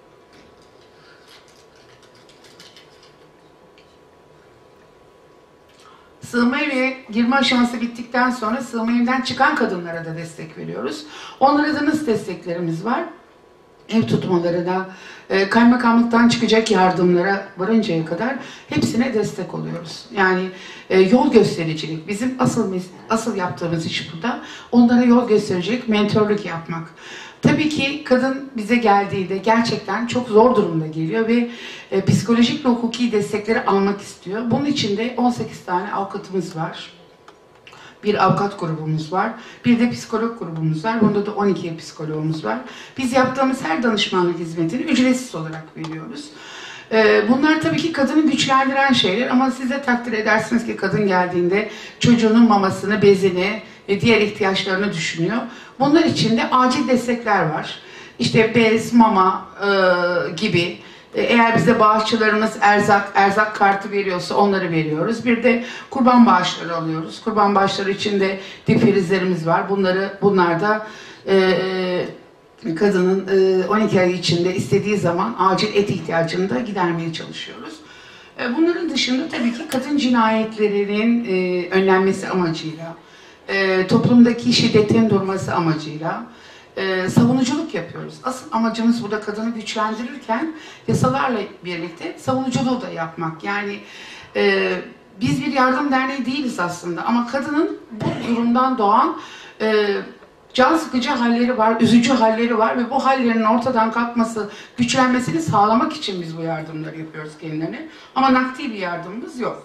Sığınma evine girme aşaması bittikten sonra sığınma evinden çıkan kadınlara da destek veriyoruz. Onlara da nasıl desteklerimiz var? Ev tutmalarına, kaymakamlıktan çıkacak yardımlara varıncaya kadar hepsine destek oluyoruz. Yani e, yol göstericilik. Bizim asıl asıl yaptığımız iş burada. Onlara yol gösterecek mentörlük yapmak. Tabii ki kadın bize geldiğinde gerçekten çok zor durumda geliyor ve e, psikolojik ve hukuki destekleri almak istiyor. Bunun için de on sekiz tane avukatımız var. Bir avukat grubumuz var. Bir de psikolog grubumuz var. Bunda da on iki psikologumuz var. Biz yaptığımız her danışmanlık hizmetini ücretsiz olarak veriyoruz. Bunlar tabii ki kadını güçlendiren şeyler ama siz de takdir edersiniz ki kadın geldiğinde çocuğunun mamasını, bezini ve diğer ihtiyaçlarını düşünüyor. Bunlar için de acil destekler var. İşte bez, mama e, gibi. Eğer bize bağışçılarımız erzak, erzak kartı veriyorsa onları veriyoruz. Bir de kurban bağışları alıyoruz. Kurban bağışları için de difrizlerimiz var. Bunları, bunlar da e, kadının e, on iki ay içinde istediği zaman acil et ihtiyacını da gidermeye çalışıyoruz. E, bunların dışında tabii ki kadın cinayetlerinin e, önlenmesi amacıyla, e, toplumdaki şiddetin durması amacıyla Ee, savunuculuk yapıyoruz. Asıl amacımız burada kadını güçlendirirken yasalarla birlikte savunuculuğu da yapmak. Yani e, biz bir yardım derneği değiliz aslında ama kadının bu durumdan doğan e, can sıkıcı halleri var, üzücü halleri var ve bu hallerin ortadan kalkması, güçlenmesini sağlamak için biz bu yardımları yapıyoruz kendilerine. Ama nakdi bir yardımımız yok.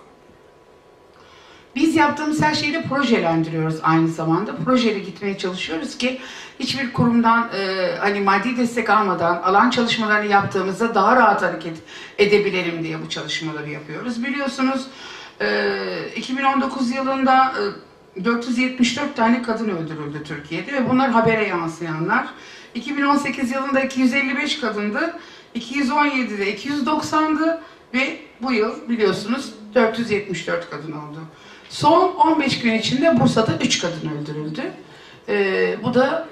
Biz yaptığımız her şeyi de projelendiriyoruz aynı zamanda. Projeli gitmeye çalışıyoruz ki hiçbir kurumdan e, hani maddi destek almadan alan çalışmalarını yaptığımızda daha rahat hareket edebilelim diye bu çalışmaları yapıyoruz. Biliyorsunuz e, iki bin on dokuz yılında e, dört yüz yetmiş dört tane kadın öldürüldü Türkiye'de ve bunlar habere yansıyanlar. iki bin on sekiz yılında iki yüz elli beş kadındı, iki yüz on yedide iki yüz doksandı ve bu yıl biliyorsunuz dört yüz yetmiş dört kadın oldu. Son on beş gün içinde Bursa'da üç kadın öldürüldü. Ee, bu da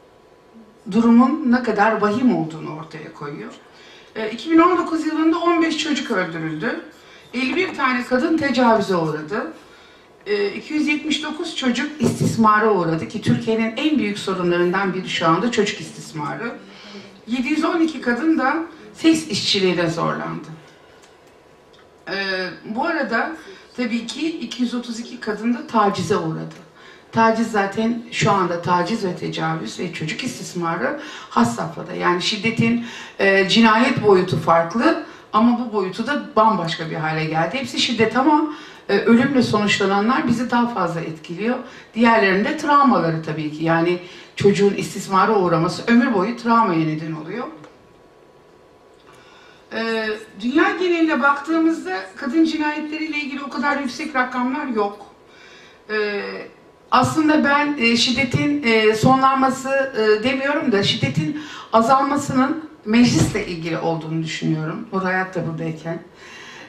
durumun ne kadar vahim olduğunu ortaya koyuyor. Ee, iki bin on dokuz yılında on beş çocuk öldürüldü. elli bir tane kadın tecavüze uğradı. Ee, iki yüz yetmiş dokuz çocuk istismara uğradı ki Türkiye'nin en büyük sorunlarından biri şu anda çocuk istismarı. yedi yüz on iki kadın da seks işçiliğine zorlandı. Ee, bu arada tabii ki iki yüz otuz iki kadın da tacize uğradı. Taciz zaten şu anda taciz ve tecavüz ve çocuk istismarı has safhada. Yani şiddetin e, cinayet boyutu farklı ama bu boyutu da bambaşka bir hale geldi. Hepsi şiddet ama e, ölümle sonuçlananlar bizi daha fazla etkiliyor. Diğerlerinde travmaları tabii ki. Yani çocuğun istismara uğraması ömür boyu travmaya neden oluyor. Ee, dünya geneline baktığımızda kadın cinayetleriyle ilgili o kadar yüksek rakamlar yok. Ee, aslında ben e, şiddetin e, sonlanması e, demiyorum da şiddetin azalmasının meclisle ilgili olduğunu düşünüyorum. Nur Hayat da buradayken.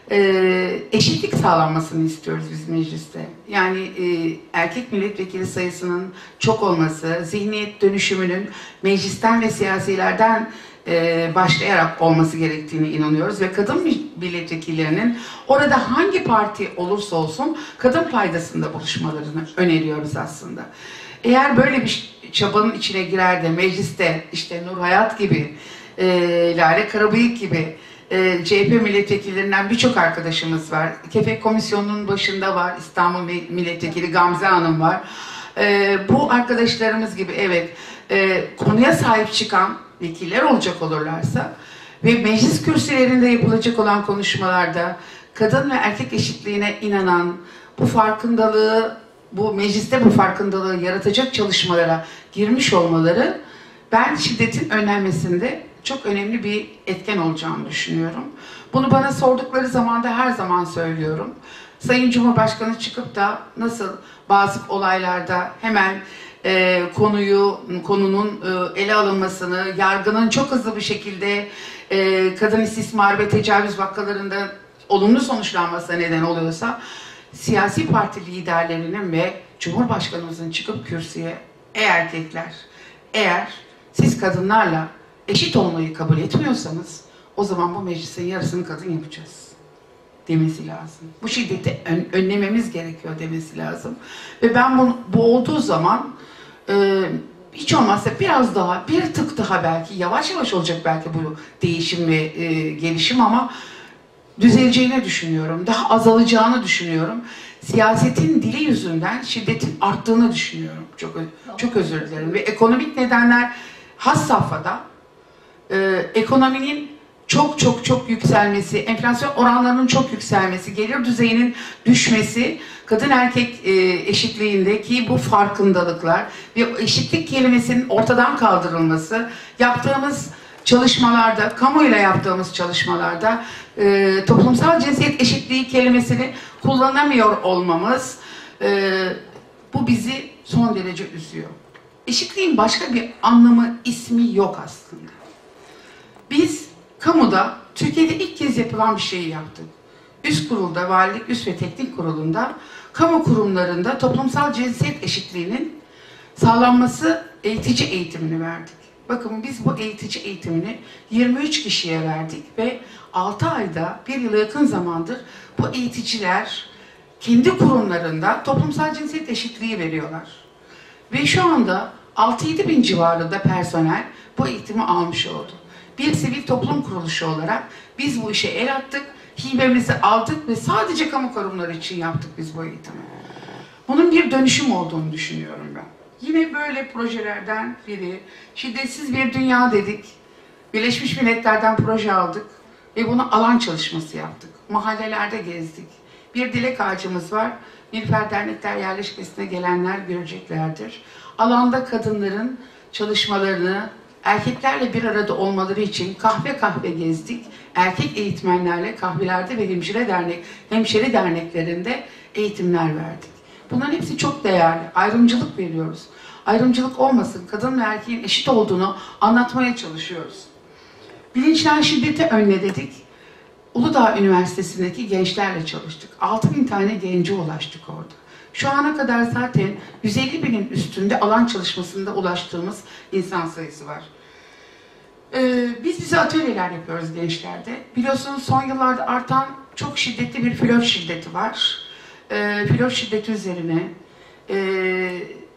Ee, eşitlik sağlanmasını istiyoruz biz mecliste. Yani e, erkek milletvekili sayısının çok olması, zihniyet dönüşümünün meclisten ve siyasilerden e, başlayarak olması gerektiğine inanıyoruz ve kadın milletvekillerinin orada hangi parti olursa olsun kadın paydasında buluşmalarını öneriyoruz aslında. Eğer böyle bir çabanın içine girer de mecliste işte Nur Hayat gibi, e, Lale Karabıyık gibi C H P milletvekillerinden birçok arkadaşımız var. Kefek Komisyonu'nun başında var. İstanbul Milletvekili Gamze Hanım var. E, bu arkadaşlarımız gibi evet e, konuya sahip çıkan vekiller olacak olurlarsa ve meclis kürsülerinde yapılacak olan konuşmalarda kadın ve erkek eşitliğine inanan, bu farkındalığı, bu mecliste bu farkındalığı yaratacak çalışmalara girmiş olmaları ben şiddetin önlenmesinde çok önemli bir etken olacağını düşünüyorum. Bunu bana sordukları zaman da her zaman söylüyorum. Sayın Cumhurbaşkanı çıkıp da nasıl bazı olaylarda hemen e, konuyu, konunun e, ele alınmasını, yargının çok hızlı bir şekilde e, kadın istismar ve tecavüz vakalarında olumlu sonuçlanmasına neden oluyorsa, siyasi parti liderlerinin ve Cumhurbaşkanımızın çıkıp kürsüye, ey erkekler, eğer siz kadınlarla eşit olmayı kabul etmiyorsanız o zaman bu meclisin yarısını kadın yapacağız demesi lazım. Bu şiddeti ön, önlememiz gerekiyor demesi lazım. Ve ben bunu, bu olduğu zaman e, hiç olmazsa biraz daha, bir tık daha belki, yavaş yavaş olacak belki bu değişim ve e, gelişim ama düzeleceğini düşünüyorum. Daha azalacağını düşünüyorum. Siyasetin dili yüzünden şiddetin arttığını düşünüyorum. Çok, çok özür dilerim. Ve ekonomik nedenler has safhada. Ee, ekonominin çok çok çok yükselmesi, enflasyon oranlarının çok yükselmesi, gelir düzeyinin düşmesi, kadın erkek e, eşitliğindeki bu farkındalıklar ve eşitlik kelimesinin ortadan kaldırılması, yaptığımız çalışmalarda, kamuyla yaptığımız çalışmalarda e, toplumsal cinsiyet eşitliği kelimesini kullanamıyor olmamız, e, bu bizi son derece üzüyor. Eşitliğin başka bir anlamı, ismi yok aslında. Biz kamuda, Türkiye'de ilk kez yapılan bir şeyi yaptık. Üst kurulda, valilik, üst ve teknik kurulunda, kamu kurumlarında toplumsal cinsiyet eşitliğinin sağlanması eğitici eğitimini verdik. Bakın biz bu eğitici eğitimini yirmi üç kişiye verdik ve altı ayda, bir yıla yakın zamandır bu eğiticiler kendi kurumlarında toplumsal cinsiyet eşitliği veriyorlar. Ve şu anda altı yedi bin civarında personel bu eğitimi almış oldu. Bir sivil toplum kuruluşu olarak biz bu işe el attık, hibemizi aldık ve sadece kamu kurumları için yaptık biz bu eğitimi. Bunun bir dönüşüm olduğunu düşünüyorum ben. Yine böyle projelerden biri, şiddetsiz bir dünya dedik, Birleşmiş Milletler'den proje aldık ve bunu alan çalışması yaptık. Mahallelerde gezdik. Bir dilek ağacımız var, Nilüfer Dernekler yerleşkesine gelenler göreceklerdir. Alanda kadınların çalışmalarını, erkeklerle bir arada olmaları için kahve kahve gezdik. Erkek eğitmenlerle kahvelerde ve hemşire dernek, hemşire derneklerinde eğitimler verdik. Bunların hepsi çok değerli. Ayrımcılık veriyoruz. Ayrımcılık olmasın, kadın ve erkeğin eşit olduğunu anlatmaya çalışıyoruz. Bilinçlen şiddeti önle dedik. Uludağ Üniversitesi'ndeki gençlerle çalıştık. altı bin tane gence ulaştık orada. Şu ana kadar zaten yüz elli binin üstünde alan çalışmasında ulaştığımız insan sayısı var. Ee, biz bize atölyeler yapıyoruz gençlerde. Biliyorsunuz son yıllarda artan çok şiddetli bir flört şiddeti var. Ee, flört şiddeti üzerine, e,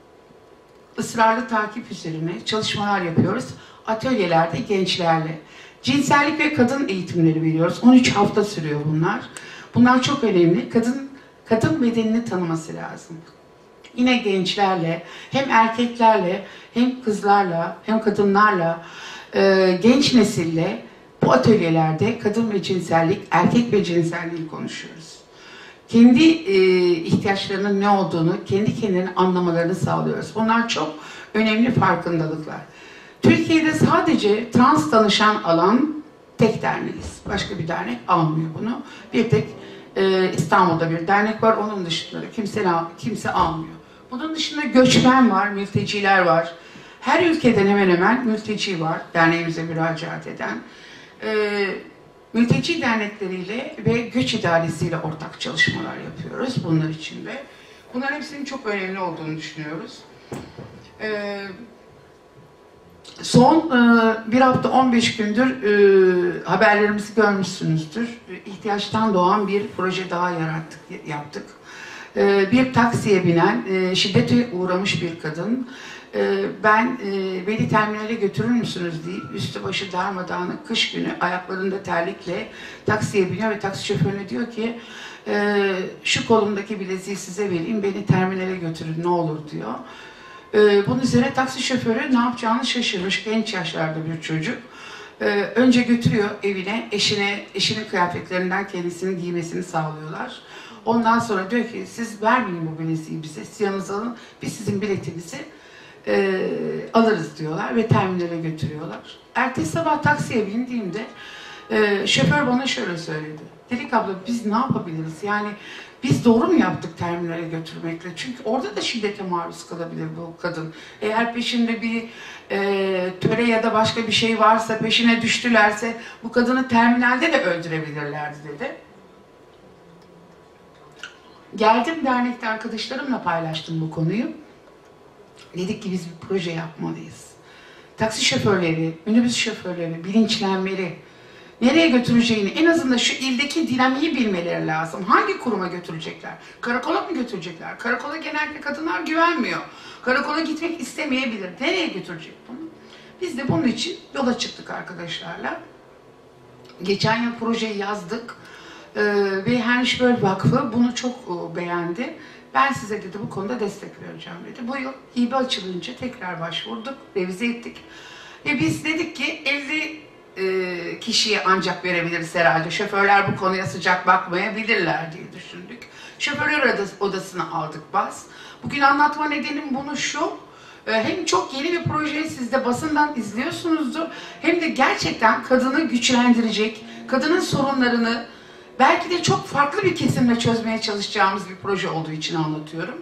ısrarlı takip üzerine çalışmalar yapıyoruz. Atölyelerde gençlerle. Cinsellik ve kadın eğitimleri veriyoruz. on üç hafta sürüyor bunlar. Bunlar çok önemli. Kadın kadın bedenini tanıması lazım. Yine gençlerle, hem erkeklerle, hem kızlarla, hem kadınlarla, e, genç nesille bu atölyelerde kadın ve cinsellik, erkek ve cinselliği konuşuyoruz. Kendi e, ihtiyaçlarının ne olduğunu, kendi kendilerini anlamalarını sağlıyoruz. Bunlar çok önemli farkındalıklar. Türkiye'de sadece trans danışan alan tek derneğiz. Başka bir dernek almıyor bunu. Bir tek e, İstanbul'da bir dernek var. Onun dışında kimse, kimse almıyor. Bunun dışında göçmen var, mülteciler var. Her ülkeden hemen hemen mülteci var derneğimize müracaat eden. E, Mülteci dernekleriyle ve göç idaresiyle ortak çalışmalar yapıyoruz bunlar için de. Bunların hepsinin çok önemli olduğunu düşünüyoruz. Ee, son e, bir hafta on beş gündür e, haberlerimizi görmüşsünüzdür. İhtiyaçtan doğan bir proje daha yarattık, yaptık. E, bir taksiye binen, e, şiddete uğramış bir kadın. Ben e, beni terminale götürür müsünüz deyip üstü başı darmadağınık kış günü ayaklarında terlikle taksiye biniyor ve taksi şoförüne diyor ki e, şu kolumdaki bileziği size vereyim, beni terminale götürün ne olur diyor. E, bunun üzerine taksi şoförü ne yapacağını şaşırmış, genç yaşlarda bir çocuk. E, önce götürüyor evine, eşine, eşinin kıyafetlerinden kendisini giymesini sağlıyorlar. Ondan sonra diyor ki siz vermeyin bu bileziği bize, siz yanınıza alın, biz sizin biletinizi E, alırız diyorlar ve terminale götürüyorlar. Ertesi sabah taksiye bindiğimde e, şoför bana şöyle söyledi. Dedik abla biz ne yapabiliriz? Yani biz doğru mu yaptık terminale götürmekle? Çünkü orada da şiddete maruz kalabilir bu kadın. Eğer peşinde bir e, töre ya da başka bir şey varsa, peşine düştülerse bu kadını terminalde de öldürebilirlerdi dedi. Geldim dernekte arkadaşlarımla paylaştım bu konuyu. Dedik ki biz bir proje yapmalıyız. Taksi şoförleri, minibüs şoförleri bilinçlenmeli. Nereye götüreceğini, en azından şu ildeki dinamiği bilmeleri lazım. Hangi kuruma götürecekler? Karakola mı götürecekler? Karakola genellikle kadınlar güvenmiyor. Karakola gitmek istemeyebilir. Nereye götürecek bunu? Biz de bunun için yola çıktık arkadaşlarla. Geçen yıl projeyi yazdık. Ee, ve Heinrich Böll Vakfı bunu çok e, beğendi. Ben size dedi bu konuda destek vereceğim dedi. Bu yıl hibe açılınca tekrar başvurduk, revize ettik. Ve biz dedik ki elli e, kişiye ancak verebiliriz herhalde. Şoförler bu konuya sıcak bakmayabilirler diye düşündük. Şoförler odasına aldık bas. Bugün anlatma nedenim bunu şu. E, hem çok yeni bir projeyi siz de basından izliyorsunuzdur. Hem de gerçekten kadını güçlendirecek, kadının sorunlarını belki de çok farklı bir kesimle çözmeye çalışacağımız bir proje olduğu için anlatıyorum.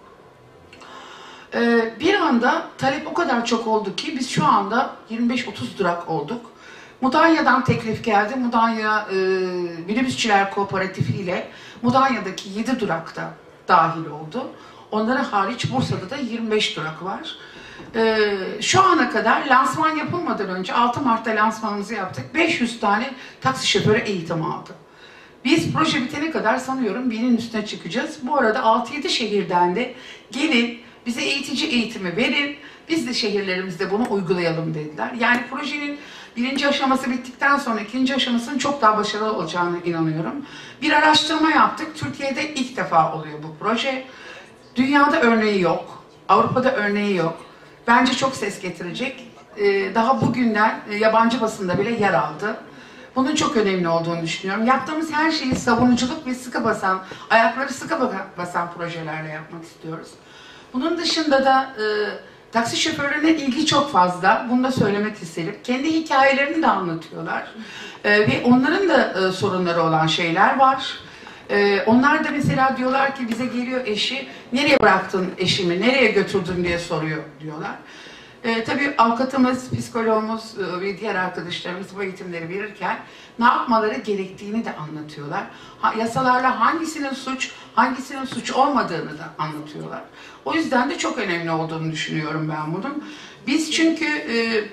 Ee, bir anda talep o kadar çok oldu ki biz şu anda yirmi beş otuz durak olduk. Mudanya'dan teklif geldi. Mudanya e, Minibüsçüler Kooperatifi ile Mudanya'daki yedi durakta dahil oldu. Onlara hariç Bursa'da da yirmi beş durak var. Ee, şu ana kadar lansman yapılmadan önce altı Mart'ta lansmanımızı yaptık. beş yüz tane taksi şoförü eğitim aldı. Biz proje bitene kadar sanıyorum binin üstüne çıkacağız. Bu arada altı yedi şehirden de gelin bize eğitici eğitimi verin. Biz de şehirlerimizde bunu uygulayalım dediler. Yani projenin birinci aşaması bittikten sonra ikinci aşamasının çok daha başarılı olacağına inanıyorum. Bir araştırma yaptık. Türkiye'de ilk defa oluyor bu proje. Dünyada örneği yok. Avrupa'da örneği yok. Bence çok ses getirecek. Daha bugünden yabancı basında bile yer aldı. Bunun çok önemli olduğunu düşünüyorum. Yaptığımız her şeyi savunuculuk ve sıkı basan, ayakları sıkı basan projelerle yapmak istiyoruz. Bunun dışında da e, taksi şoförlerine ilgi çok fazla. Bunu da söylemek isterim. Kendi hikayelerini de anlatıyorlar. E, ve onların da e, sorunları olan şeyler var. E, onlar da mesela diyorlar ki bize geliyor eşi, nereye bıraktın eşimi, nereye götürdün diye soruyor diyorlar. E, tabii avukatımız, psikologumuz e, ve diğer arkadaşlarımız bu eğitimleri verirken ne yapmaları gerektiğini de anlatıyorlar. Ha, yasalarla hangisinin suç, hangisinin suç olmadığını da anlatıyorlar. O yüzden de çok önemli olduğunu düşünüyorum ben bunun. Biz çünkü e,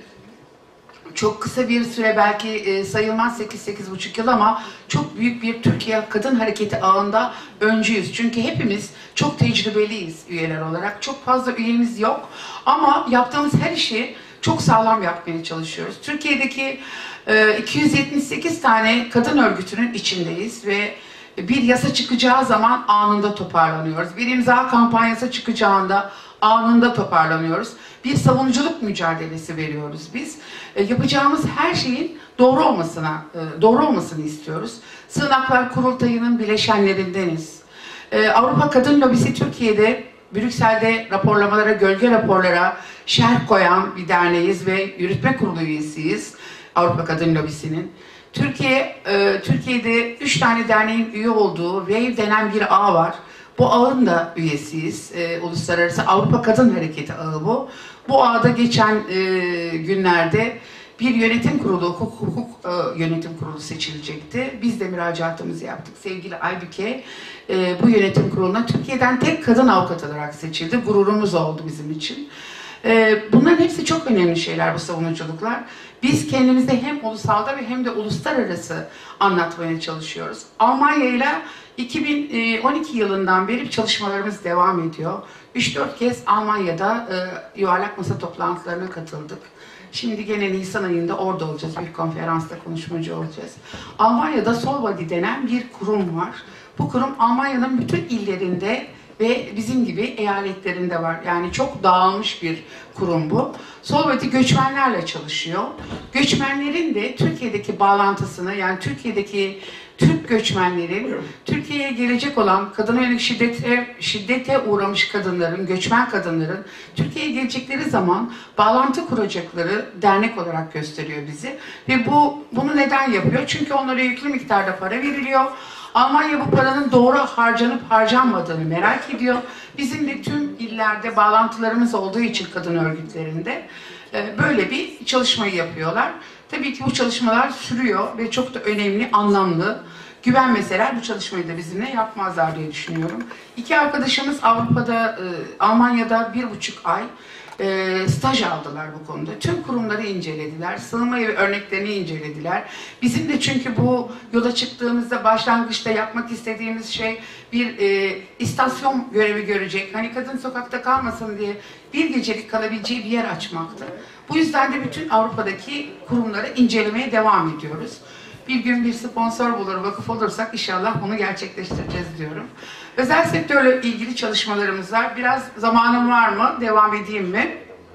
çok kısa bir süre belki e, sayılmaz sekiz sekiz buçuk yıl ama çok büyük bir Türkiye kadın hareketi ağında öncüyüz. Çünkü hepimiz çok tecrübeliyiz üyeler olarak. Çok fazla üyemiz yok ama yaptığımız her işi çok sağlam yapmaya çalışıyoruz. Türkiye'deki e, iki yüz yetmiş sekiz tane kadın örgütünün içindeyiz ve bir yasa çıkacağı zaman anında toparlanıyoruz. Bir imza kampanyası çıkacağında anında toparlanıyoruz. Bir savunuculuk mücadelesi veriyoruz biz. E, yapacağımız her şeyin doğru olmasına, e, doğru olmasını istiyoruz. Sığınaklar Kurultayı'nın bileşenlerindeniz. E, Avrupa Kadın Lobisi Türkiye'de, Brüksel'de raporlamalara, gölge raporlara şerh koyan bir derneğiz ve yürütme kurulu üyesiyiz Avrupa Kadın Lobisi'nin. Türkiye, e, Türkiye'de üç tane derneğin üye olduğu Wave denen bir ağ var. Bu ağın da üyesiyiz. E, Uluslararası Avrupa Kadın Hareketi ağı bu. Bu ağda geçen e, günlerde bir yönetim kurulu, hukuk, hukuk e, yönetim kurulu seçilecekti. Biz de müracaatımızı yaptık. Sevgili Aybüke e, bu yönetim kuruluna Türkiye'den tek kadın avukat olarak seçildi. Gururumuz oldu bizim için. E, bunların hepsi çok önemli şeyler, bu savunuculuklar. Biz kendimizi hem ulusalda ve hem de uluslararası anlatmaya çalışıyoruz. Almanya ile iki bin on iki yılından beri çalışmalarımız devam ediyor. üç dört kez Almanya'da e, yuvarlak masa toplantılarına katıldık. Şimdi gene Nisan ayında orada olacağız, bir konferansta konuşmacı olacağız. Almanya'da Solvadi denen bir kurum var. Bu kurum Almanya'nın bütün illerinde ve bizim gibi eyaletlerinde var. Yani çok dağılmış bir kurum bu. Solvadi göçmenlerle çalışıyor. Göçmenlerin de Türkiye'deki bağlantısını, yani Türkiye'deki Türk göçmenlerin, Türkiye'ye gelecek olan kadına yönelik şiddete, şiddete uğramış kadınların, göçmen kadınların Türkiye'ye gelecekleri zaman bağlantı kuracakları dernek olarak gösteriyor bizi. Ve bu bunu neden yapıyor? Çünkü onlara yüklü miktarda para veriliyor. Almanya bu paranın doğru harcanıp harcanmadığını merak ediyor. Bizim de tüm illerde bağlantılarımız olduğu için kadın örgütlerinde böyle bir çalışmayı yapıyorlar. Tabii ki bu çalışmalar sürüyor ve çok da önemli, anlamlı. Güvenmeseler bu çalışmayı da bizimle yapmazlar diye düşünüyorum. İki arkadaşımız Avrupa'da, e, Almanya'da bir buçuk ay e, staj aldılar bu konuda. Tüm kurumları incelediler, sığınma evi örneklerini incelediler. Bizim de çünkü bu yola çıktığımızda başlangıçta yapmak istediğimiz şey bir e, istasyon görevi görecek. Hani kadın sokakta kalmasın diye bir gecelik kalabileceği bir yer açmaktı. Bu yüzden de bütün Avrupa'daki kurumları incelemeye devam ediyoruz. Bir gün bir sponsor bulur, vakıf olursak inşallah bunu gerçekleştireceğiz diyorum. Özel sektörle ilgili çalışmalarımız var. Biraz zamanım var mı? Devam edeyim mi?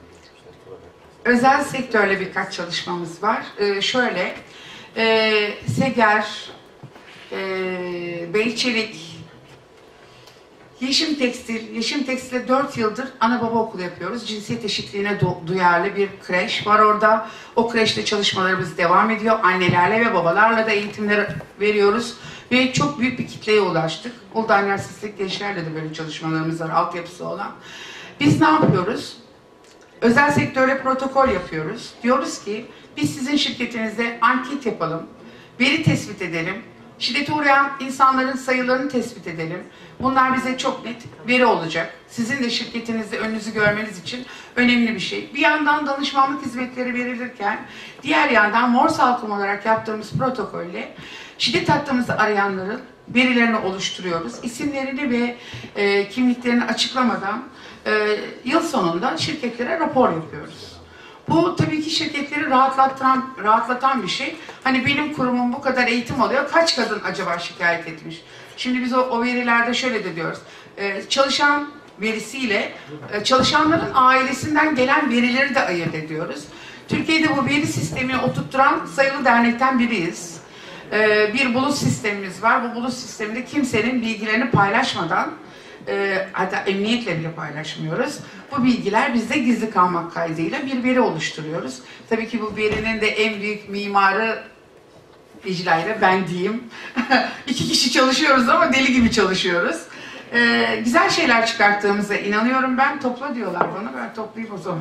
Özel sektörle birkaç çalışmamız var. Ee, şöyle, e, Seger, e, Beyçelik, Yeşim Tekstil, Yeşim Tekstil'e dört yıldır ana baba okulu yapıyoruz. Cinsiyet eşitliğine duyarlı bir kreş var orada. O kreşte çalışmalarımız devam ediyor. Annelerle ve babalarla da eğitimler veriyoruz. Ve çok büyük bir kitleye ulaştık. Uludağ Üniversitesi gençlerle de böyle çalışmalarımız var, altyapısı olan. Biz ne yapıyoruz? Özel sektörle protokol yapıyoruz. Diyoruz ki biz sizin şirketinizde anket yapalım, veri tespit edelim, şiddete uğrayan insanların sayılarını tespit edelim. Bunlar bize çok net veri olacak. Sizin de şirketinizde önünüzü görmeniz için önemli bir şey. Bir yandan danışmanlık hizmetleri verilirken, diğer yandan mor salkım olarak yaptığımız protokolle şiddet hattımızı arayanların verilerini oluşturuyoruz. İsimlerini ve e, kimliklerini açıklamadan e, yıl sonunda şirketlere rapor yapıyoruz. Bu tabii ki şirketleri rahatlatan, rahatlatan bir şey. Hani benim kurumum bu kadar eğitim alıyor, kaç kadın acaba şikayet etmiş? Şimdi biz o, o verilerde şöyle de diyoruz, ee, çalışan verisiyle e, çalışanların ailesinden gelen verileri de ayırt ediyoruz. Türkiye'de bu veri sistemini oturtturan sayılı dernekten biriyiz. Ee, bir bulut sistemimiz var. Bu bulut sisteminde kimsenin bilgilerini paylaşmadan, e, hatta emniyetle bile paylaşmıyoruz. Bu bilgiler bizde gizli kalmak kaydıyla bir veri oluşturuyoruz. Tabii ki bu verinin de en büyük mimarı İcra ile ben diyeyim. İki kişi çalışıyoruz ama deli gibi çalışıyoruz. Ee, güzel şeyler çıkarttığımıza inanıyorum ben. Topla diyorlar bana, ben toplayayım o zaman.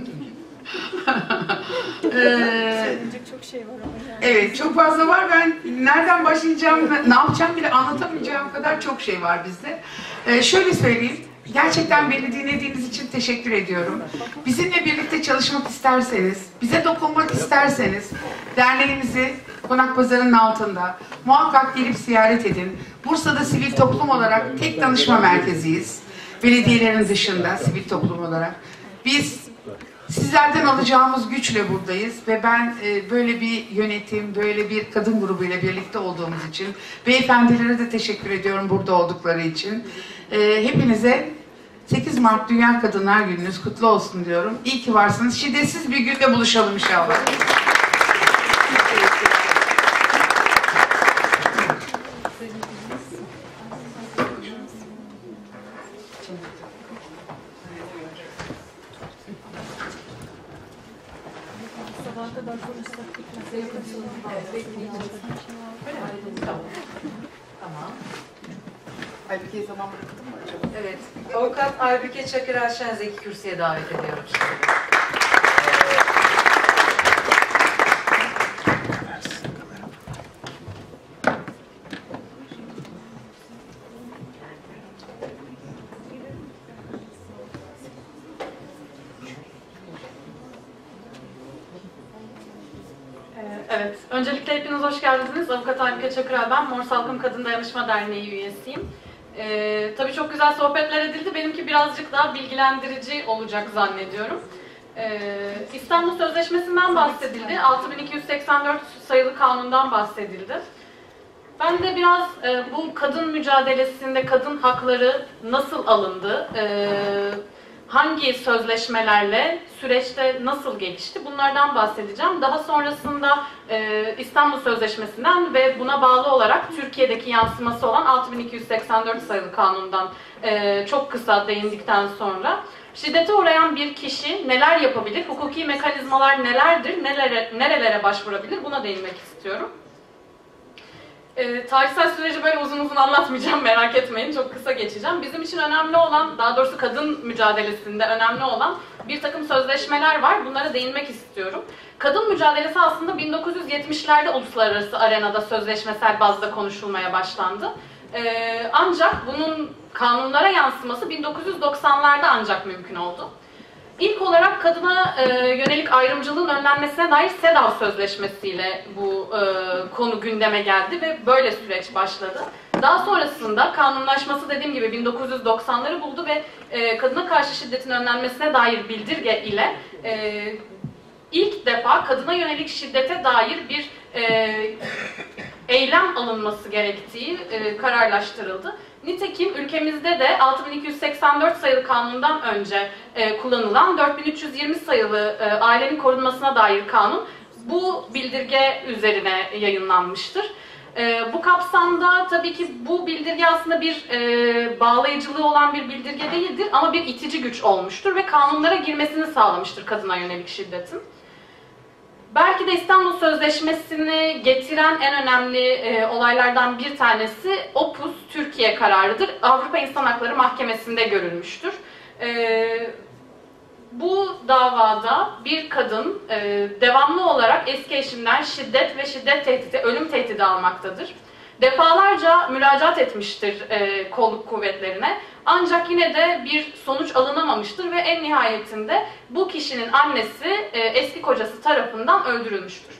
ee, çok şey var ama yani. Evet, çok fazla var. Ben nereden başlayacağım, ne yapacağım bile anlatamayacağım kadar çok şey var bizde. Ee, şöyle söyleyeyim, gerçekten beni dinlediğiniz için teşekkür ediyorum. Bizimle birlikte çalışmak isterseniz, bize dokunmak isterseniz, derneğimizi Konakpazarı'nın altında muhakkak gelip ziyaret edin. Bursa'da sivil toplum olarak tek danışma merkeziyiz. Belediyelerin dışında sivil toplum olarak. Biz sizlerden alacağımız güçle buradayız ve ben e, böyle bir yönetim, böyle bir kadın grubuyla birlikte olduğumuz için, beyefendilere de teşekkür ediyorum burada oldukları için. E, hepinize sekiz Mart Dünya Kadınlar Gününüz kutlu olsun diyorum. İyi ki varsınız. Şiddetsiz bir günde buluşalım inşallah. Tamam. Aybüke'ye zaman bıraktın mı acaba? Evet. Avukat Aybüke Çakır Erşen Zeki kürsüye davet ediyorum. Evet, öncelikle hepiniz hoş geldiniz. Avukat Aybüke Çakıray ben, Mor Salkım Kadın Dayanışma Derneği üyesiyim. Ee, tabii çok güzel sohbetler edildi. Benimki birazcık daha bilgilendirici olacak zannediyorum. Ee, İstanbul Sözleşmesi'nden bahsedildi. altı bin iki yüz seksen dört sayılı kanundan bahsedildi. Ben de biraz e, bu kadın mücadelesinde kadın hakları nasıl alındı, e, hangi sözleşmelerle süreçte nasıl gelişti bunlardan bahsedeceğim. Daha sonrasında e, İstanbul Sözleşmesi'nden ve buna bağlı olarak Türkiye'deki yansıması olan altı bin iki yüz seksen dört sayılı kanundan e, çok kısa değindikten sonra şiddete uğrayan bir kişi neler yapabilir, hukuki mekanizmalar nelerdir, nelere, nerelere başvurabilir buna değinmek istiyorum. E, tarihsel süreci böyle uzun uzun anlatmayacağım, merak etmeyin, çok kısa geçeceğim. Bizim için önemli olan, daha doğrusu kadın mücadelesinde önemli olan bir takım sözleşmeler var. Bunlara değinmek istiyorum. Kadın mücadelesi aslında bin dokuz yüz yetmişlerde uluslararası arenada sözleşmesel bazda konuşulmaya başlandı. E, ancak bunun kanunlara yansıması bin dokuz yüz doksanlarda ancak mümkün oldu. İlk olarak kadına e, yönelik ayrımcılığın önlenmesine dair SEDAV Sözleşmesi'yle bu e, konu gündeme geldi ve böyle süreç başladı. Daha sonrasında kanunlaşması dediğim gibi bin dokuz yüz doksanları buldu ve e, kadına karşı şiddetin önlenmesine dair bildirge ile e, ilk defa kadına yönelik şiddete dair bir e, eylem alınması gerektiği e, kararlaştırıldı. Nitekim ülkemizde de altı bin iki yüz seksen dört sayılı kanundan önce e, kullanılan dört bin üç yüz yirmi sayılı e, ailenin korunmasına dair kanun bu bildirge üzerine yayınlanmıştır. E, bu kapsamda tabii ki bu bildirge aslında bir e, bağlayıcılığı olan bir bildirge değildir ama bir itici güç olmuştur ve kanunlara girmesini sağlamıştır kadına yönelik şiddetin. Belki de İstanbul Sözleşmesi'ni getiren en önemli e, olaylardan bir tanesi Opus Türkiye kararıdır. Avrupa İnsan Hakları Mahkemesi'nde görülmüştür. E, bu davada bir kadın e, devamlı olarak eski eşinden şiddet ve şiddet tehdidi, ölüm tehdidi almaktadır. Defalarca müracaat etmiştir e, kolluk kuvvetlerine. Ancak yine de bir sonuç alınamamıştır ve en nihayetinde bu kişinin annesi e, eski kocası tarafından öldürülmüştür.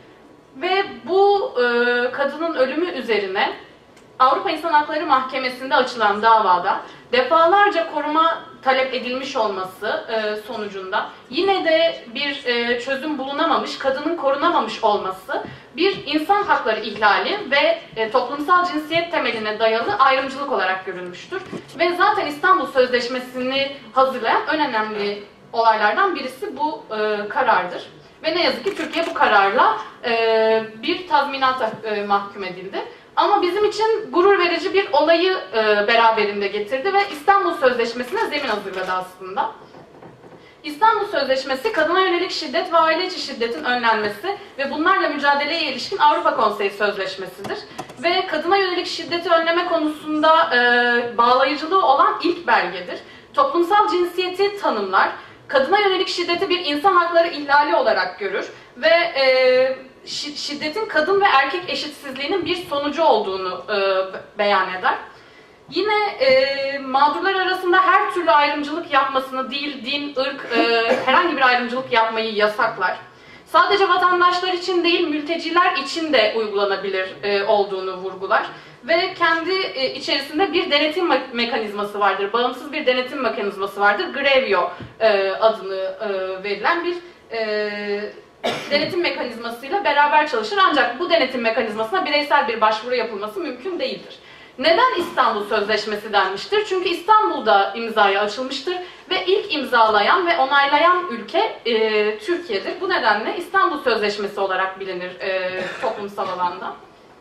Ve bu e, kadının ölümü üzerine Avrupa İnsan Hakları Mahkemesi'nde açılan davada defalarca koruma talep edilmiş olması e, sonucunda yine de bir e, çözüm bulunamamış, kadının korunamamış olması bir insan hakları ihlali ve e, toplumsal cinsiyet temeline dayalı ayrımcılık olarak görülmüştür. Ve zaten İstanbul Sözleşmesi'ni hazırlayan en önemli olaylardan birisi bu e, karardır. Ve ne yazık ki Türkiye bu kararla e, bir tazminata e, mahkum edildi. Ama bizim için gurur verici bir olayı e, beraberinde getirdi ve İstanbul Sözleşmesi'ne zemin hazırladı aslında. İstanbul Sözleşmesi, kadına yönelik şiddet ve aile içi şiddetin önlenmesi ve bunlarla mücadeleye ilişkin Avrupa Konseyi Sözleşmesi'dir. Ve kadına yönelik şiddeti önleme konusunda e, bağlayıcılığı olan ilk belgedir. Toplumsal cinsiyeti tanımlar, kadına yönelik şiddeti bir insan hakları ihlali olarak görür ve e, şiddetin kadın ve erkek eşitsizliğinin bir sonucu olduğunu e, beyan eder. Yine e, mağdurlar arasında her türlü ayrımcılık yapmasını, dil, din, ırk, e, herhangi bir ayrımcılık yapmayı yasaklar. Sadece vatandaşlar için değil, mülteciler için de uygulanabilir e, olduğunu vurgular. Ve kendi e, içerisinde bir denetim me mekanizması vardır, bağımsız bir denetim mekanizması vardır. Grevio e, adını e, verilen bir e, denetim mekanizmasıyla beraber çalışır. Ancak bu denetim mekanizmasına bireysel bir başvuru yapılması mümkün değildir. Neden İstanbul Sözleşmesi denmiştir? Çünkü İstanbul'da imzaya açılmıştır ve ilk imzalayan ve onaylayan ülke e, Türkiye'dir. Bu nedenle İstanbul Sözleşmesi olarak bilinir e, toplumsal alanda.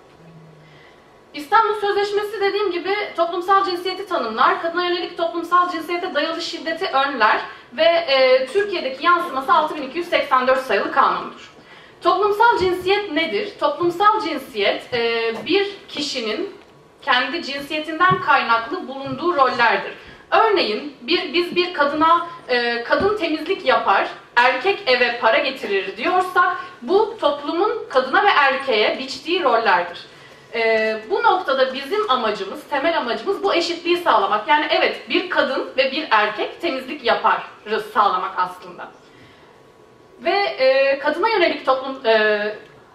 İstanbul Sözleşmesi dediğim gibi toplumsal cinsiyeti tanımlar, kadına yönelik toplumsal cinsiyete dayalı şiddeti önler ve e, Türkiye'deki yansıması altı bin iki yüz seksen dört sayılı kanundur. Toplumsal cinsiyet nedir? Toplumsal cinsiyet e, bir kişinin kendi cinsiyetinden kaynaklı bulunduğu rollerdir. Örneğin bir, biz bir kadına e, kadın temizlik yapar, erkek eve para getirir diyorsak bu toplumun kadına ve erkeğe biçtiği rollerdir. E, bu noktada bizim amacımız, temel amacımız bu eşitliği sağlamak. Yani evet bir kadın ve bir erkek temizlik yaparız sağlamak aslında. Ve e, kadına yönelik toplum... E,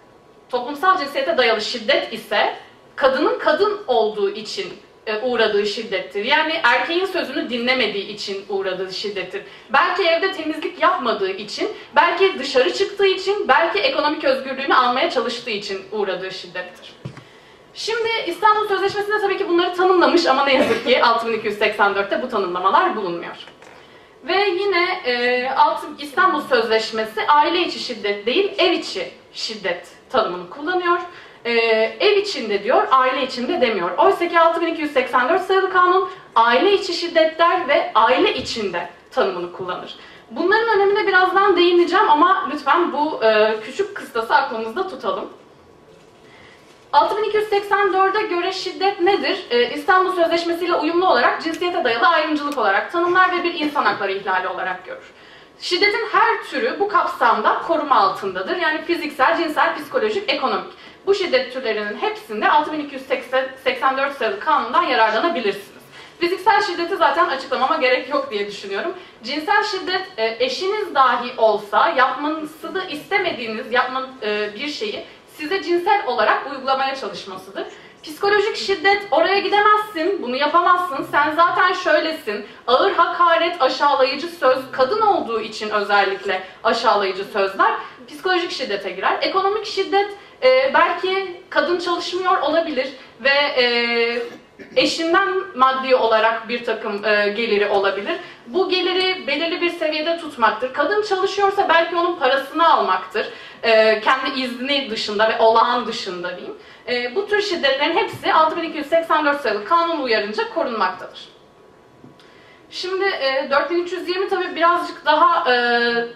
toplumsal cinsiyete dayalı şiddet ise kadının kadın olduğu için e, uğradığı şiddettir. Yani erkeğin sözünü dinlemediği için uğradığı şiddettir. Belki evde temizlik yapmadığı için, belki dışarı çıktığı için, belki ekonomik özgürlüğünü almaya çalıştığı için uğradığı şiddettir. Şimdi İstanbul Sözleşmesi'nde tabii ki bunları tanımlamış ama ne yazık ki altı bin iki yüz seksen dörtte bu tanımlamalar bulunmuyor. Ve yine e, İstanbul Sözleşmesi aile içi şiddet değil, ev içi şiddet tanımını kullanıyor. E, ev içinde diyor, aile içinde demiyor. Oysa ki altı bin iki yüz seksen dört sayılı kanun aile içi şiddetler ve aile içinde tanımını kullanır. Bunların önemine birazdan değineceğim ama lütfen bu e, küçük kıstası aklımızda tutalım. altı bin iki yüz seksen dörde göre şiddet nedir? Ee, İstanbul Sözleşmesi ile uyumlu olarak cinsiyete dayalı ayrımcılık olarak tanımlar ve bir insan hakları ihlali olarak görür. Şiddetin her türü bu kapsamda koruma altındadır. Yani fiziksel, cinsel, psikolojik, ekonomik. Bu şiddet türlerinin hepsinde altı bin iki yüz seksen dört sayılı kanundan yararlanabilirsiniz. Fiziksel şiddeti zaten açıklamama gerek yok diye düşünüyorum. Cinsel şiddet eşiniz dahi olsa yapmanızı istemediğiniz yapma, bir şeyi size cinsel olarak uygulamaya çalışmasıdır. Psikolojik şiddet, oraya gidemezsin, bunu yapamazsın, sen zaten şöylesin, ağır hakaret, aşağılayıcı söz, kadın olduğu için özellikle aşağılayıcı sözler psikolojik şiddete girer. Ekonomik şiddet, e, belki kadın çalışmıyor olabilir ve e, eşinden maddi olarak bir takım e, geliri olabilir. Bu geliri belirli bir seviyede tutmaktır. Kadın çalışıyorsa belki onun parasını almaktır. E, kendi izni dışında ve olağan dışında diyeyim. E, bu tür şiddetlerin hepsi altı bin iki yüz seksen dört sayılı kanun uyarınca korunmaktadır. Şimdi e, dört bin üç yüz yirmi tabii birazcık daha e,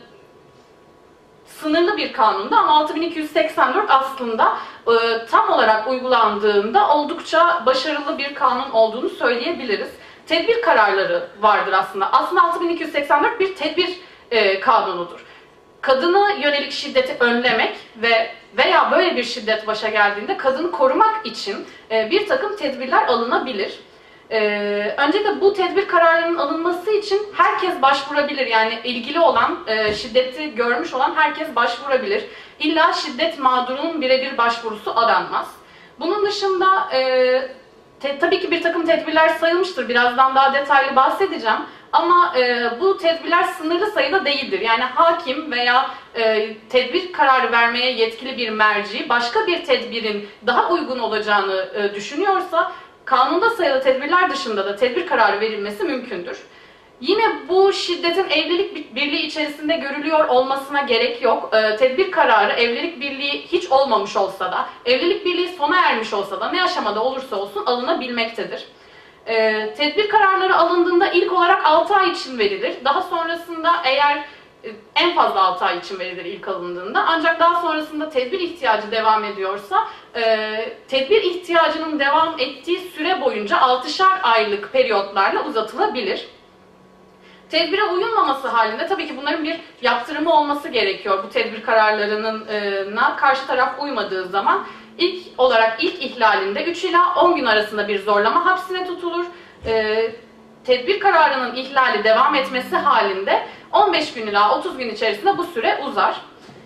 sınırlı bir kanunda ama altı bin iki yüz seksen dört aslında e, tam olarak uygulandığında oldukça başarılı bir kanun olduğunu söyleyebiliriz. Tedbir kararları vardır aslında. Aslında altı bin iki yüz seksen dört bir tedbir e, kanunudur. Kadına yönelik şiddeti önlemek ve veya böyle bir şiddet başa geldiğinde kadını korumak için e, bir takım tedbirler alınabilir. Ee, öncelikle bu tedbir kararının alınması için herkes başvurabilir. Yani ilgili olan, e, şiddeti görmüş olan herkes başvurabilir. İlla şiddet mağdurunun birebir başvurusu aranmaz. Bunun dışında e, te, tabii ki bir takım tedbirler sayılmıştır. Birazdan daha detaylı bahsedeceğim. Ama e, bu tedbirler sınırlı sayıda değildir. Yani hakim veya e, tedbir kararı vermeye yetkili bir merci başka bir tedbirin daha uygun olacağını e, düşünüyorsa kanunda sayılı tedbirler dışında da tedbir kararı verilmesi mümkündür. Yine bu şiddetin evlilik birliği içerisinde görülüyor olmasına gerek yok. Ee, tedbir kararı evlilik birliği hiç olmamış olsa da, evlilik birliği sona ermiş olsa da ne aşamada olursa olsun alınabilmektedir. Ee, tedbir kararları alındığında ilk olarak altı ay için verilir. Daha sonrasında eğer en fazla altı ay için verilir ilk alındığında. Ancak daha sonrasında tedbir ihtiyacı devam ediyorsa, e, tedbir ihtiyacının devam ettiği süre boyunca altışar aylık periyotlarla uzatılabilir. Tedbire uyulmaması halinde tabii ki bunların bir yaptırımı olması gerekiyor. Bu tedbir kararlarına karşı taraf uymadığı zaman ilk olarak ilk ihlalinde üç ila on gün arasında bir zorlama hapsine tutulur. E, tedbir kararının ihlali devam etmesi halinde on beş gün ila otuz gün içerisinde bu süre uzar.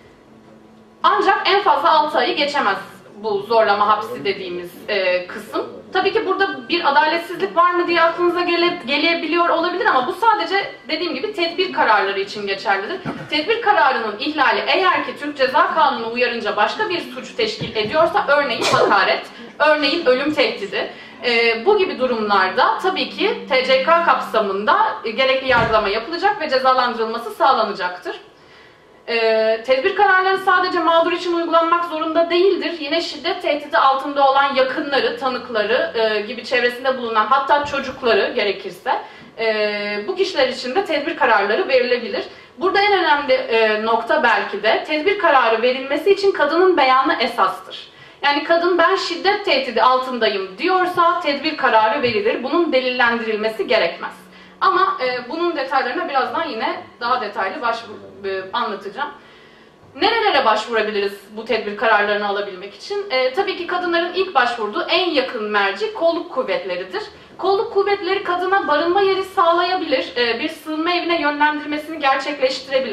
Ancak en fazla altı ayı geçemez bu zorlama hapsi dediğimiz e, kısım. Tabii ki burada bir adaletsizlik var mı diye aklınıza gele, gelebiliyor olabilir ama bu sadece dediğim gibi tedbir kararları için geçerlidir. Tedbir kararının ihlali eğer ki Türk Ceza Kanunu uyarınca başka bir suç teşkil ediyorsa, örneğin hakaret, örneğin ölüm tehdidi, e, bu gibi durumlarda tabii ki T C K kapsamında e, gerekli yargılama yapılacak ve cezalandırılması sağlanacaktır. Ee, tedbir kararları sadece mağdur için uygulanmak zorunda değildir. Yine şiddet tehdidi altında olan yakınları, tanıkları e, gibi çevresinde bulunan, hatta çocukları gerekirse e, bu kişiler için de tedbir kararları verilebilir. Burada en önemli e, nokta belki de tedbir kararı verilmesi için kadının beyanı esastır. Yani kadın ben şiddet tehdidi altındayım diyorsa tedbir kararı verilir. Bunun delillendirilmesi gerekmez. Ama e, bunun detaylarına birazdan yine daha detaylı başvuru, e, anlatacağım. Nerelere başvurabiliriz bu tedbir kararlarını alabilmek için? E, tabii ki kadınların ilk başvurduğu en yakın merci kolluk kuvvetleridir. Kolluk kuvvetleri kadına barınma yeri sağlayabilir, e, bir sığınma evine yönlendirmesini gerçekleştirebilir.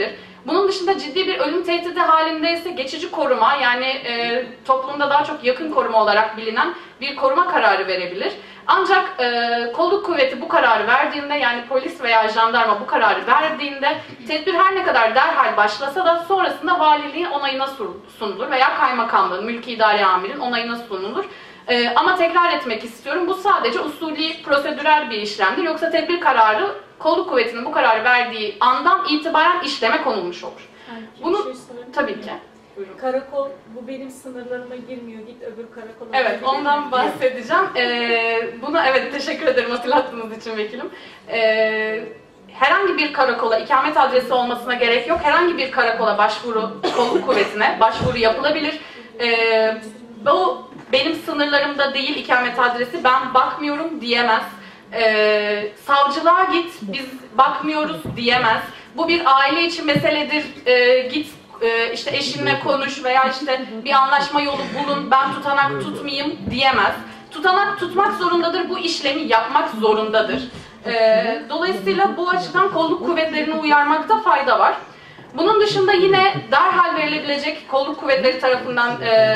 Bunun dışında ciddi bir ölüm tehdidi halindeyse geçici koruma, yani e, toplumda daha çok yakın koruma olarak bilinen bir koruma kararı verebilir. Ancak e, kolluk kuvveti bu kararı verdiğinde, yani polis veya jandarma bu kararı verdiğinde tedbir her ne kadar derhal başlasa da sonrasında valiliğin onayına sunulur veya kaymakamlığın, mülki idare amirin onayına sunulur. E, ama tekrar etmek istiyorum, bu sadece usulî, prosedürel bir işlemdir. Yoksa tedbir kararı kolluk kuvvetinin bu kararı verdiği andan itibaren işleme konulmuş olur. Yani Bunu bir şey sorayım. tabii ki. Buyurun. Karakol bu benim sınırlarıma girmiyor. Git öbür karakola. Evet, ondan bahsedeceğim. Ee, buna evet teşekkür ederim hatırlattığınız için vekilim. Ee, herhangi bir karakola ikamet adresi olmasına gerek yok. Herhangi bir karakola başvuru, kolluk kuvvetine başvuru yapılabilir. Ee, bu benim sınırlarımda değil ikamet adresi, ben bakmıyorum diyemez. Ee, savcılığa git, biz bakmıyoruz diyemez. Bu bir aile içi meseledir, ee, git işte eşinle konuş veya işte bir anlaşma yolu bulun, ben tutanak tutmayayım diyemez. Tutanak tutmak zorundadır, bu işlemi yapmak zorundadır. Ee, dolayısıyla bu açıdan kolluk kuvvetlerini uyarmakta fayda var. Bunun dışında yine derhal verilebilecek kolluk kuvvetleri tarafından e,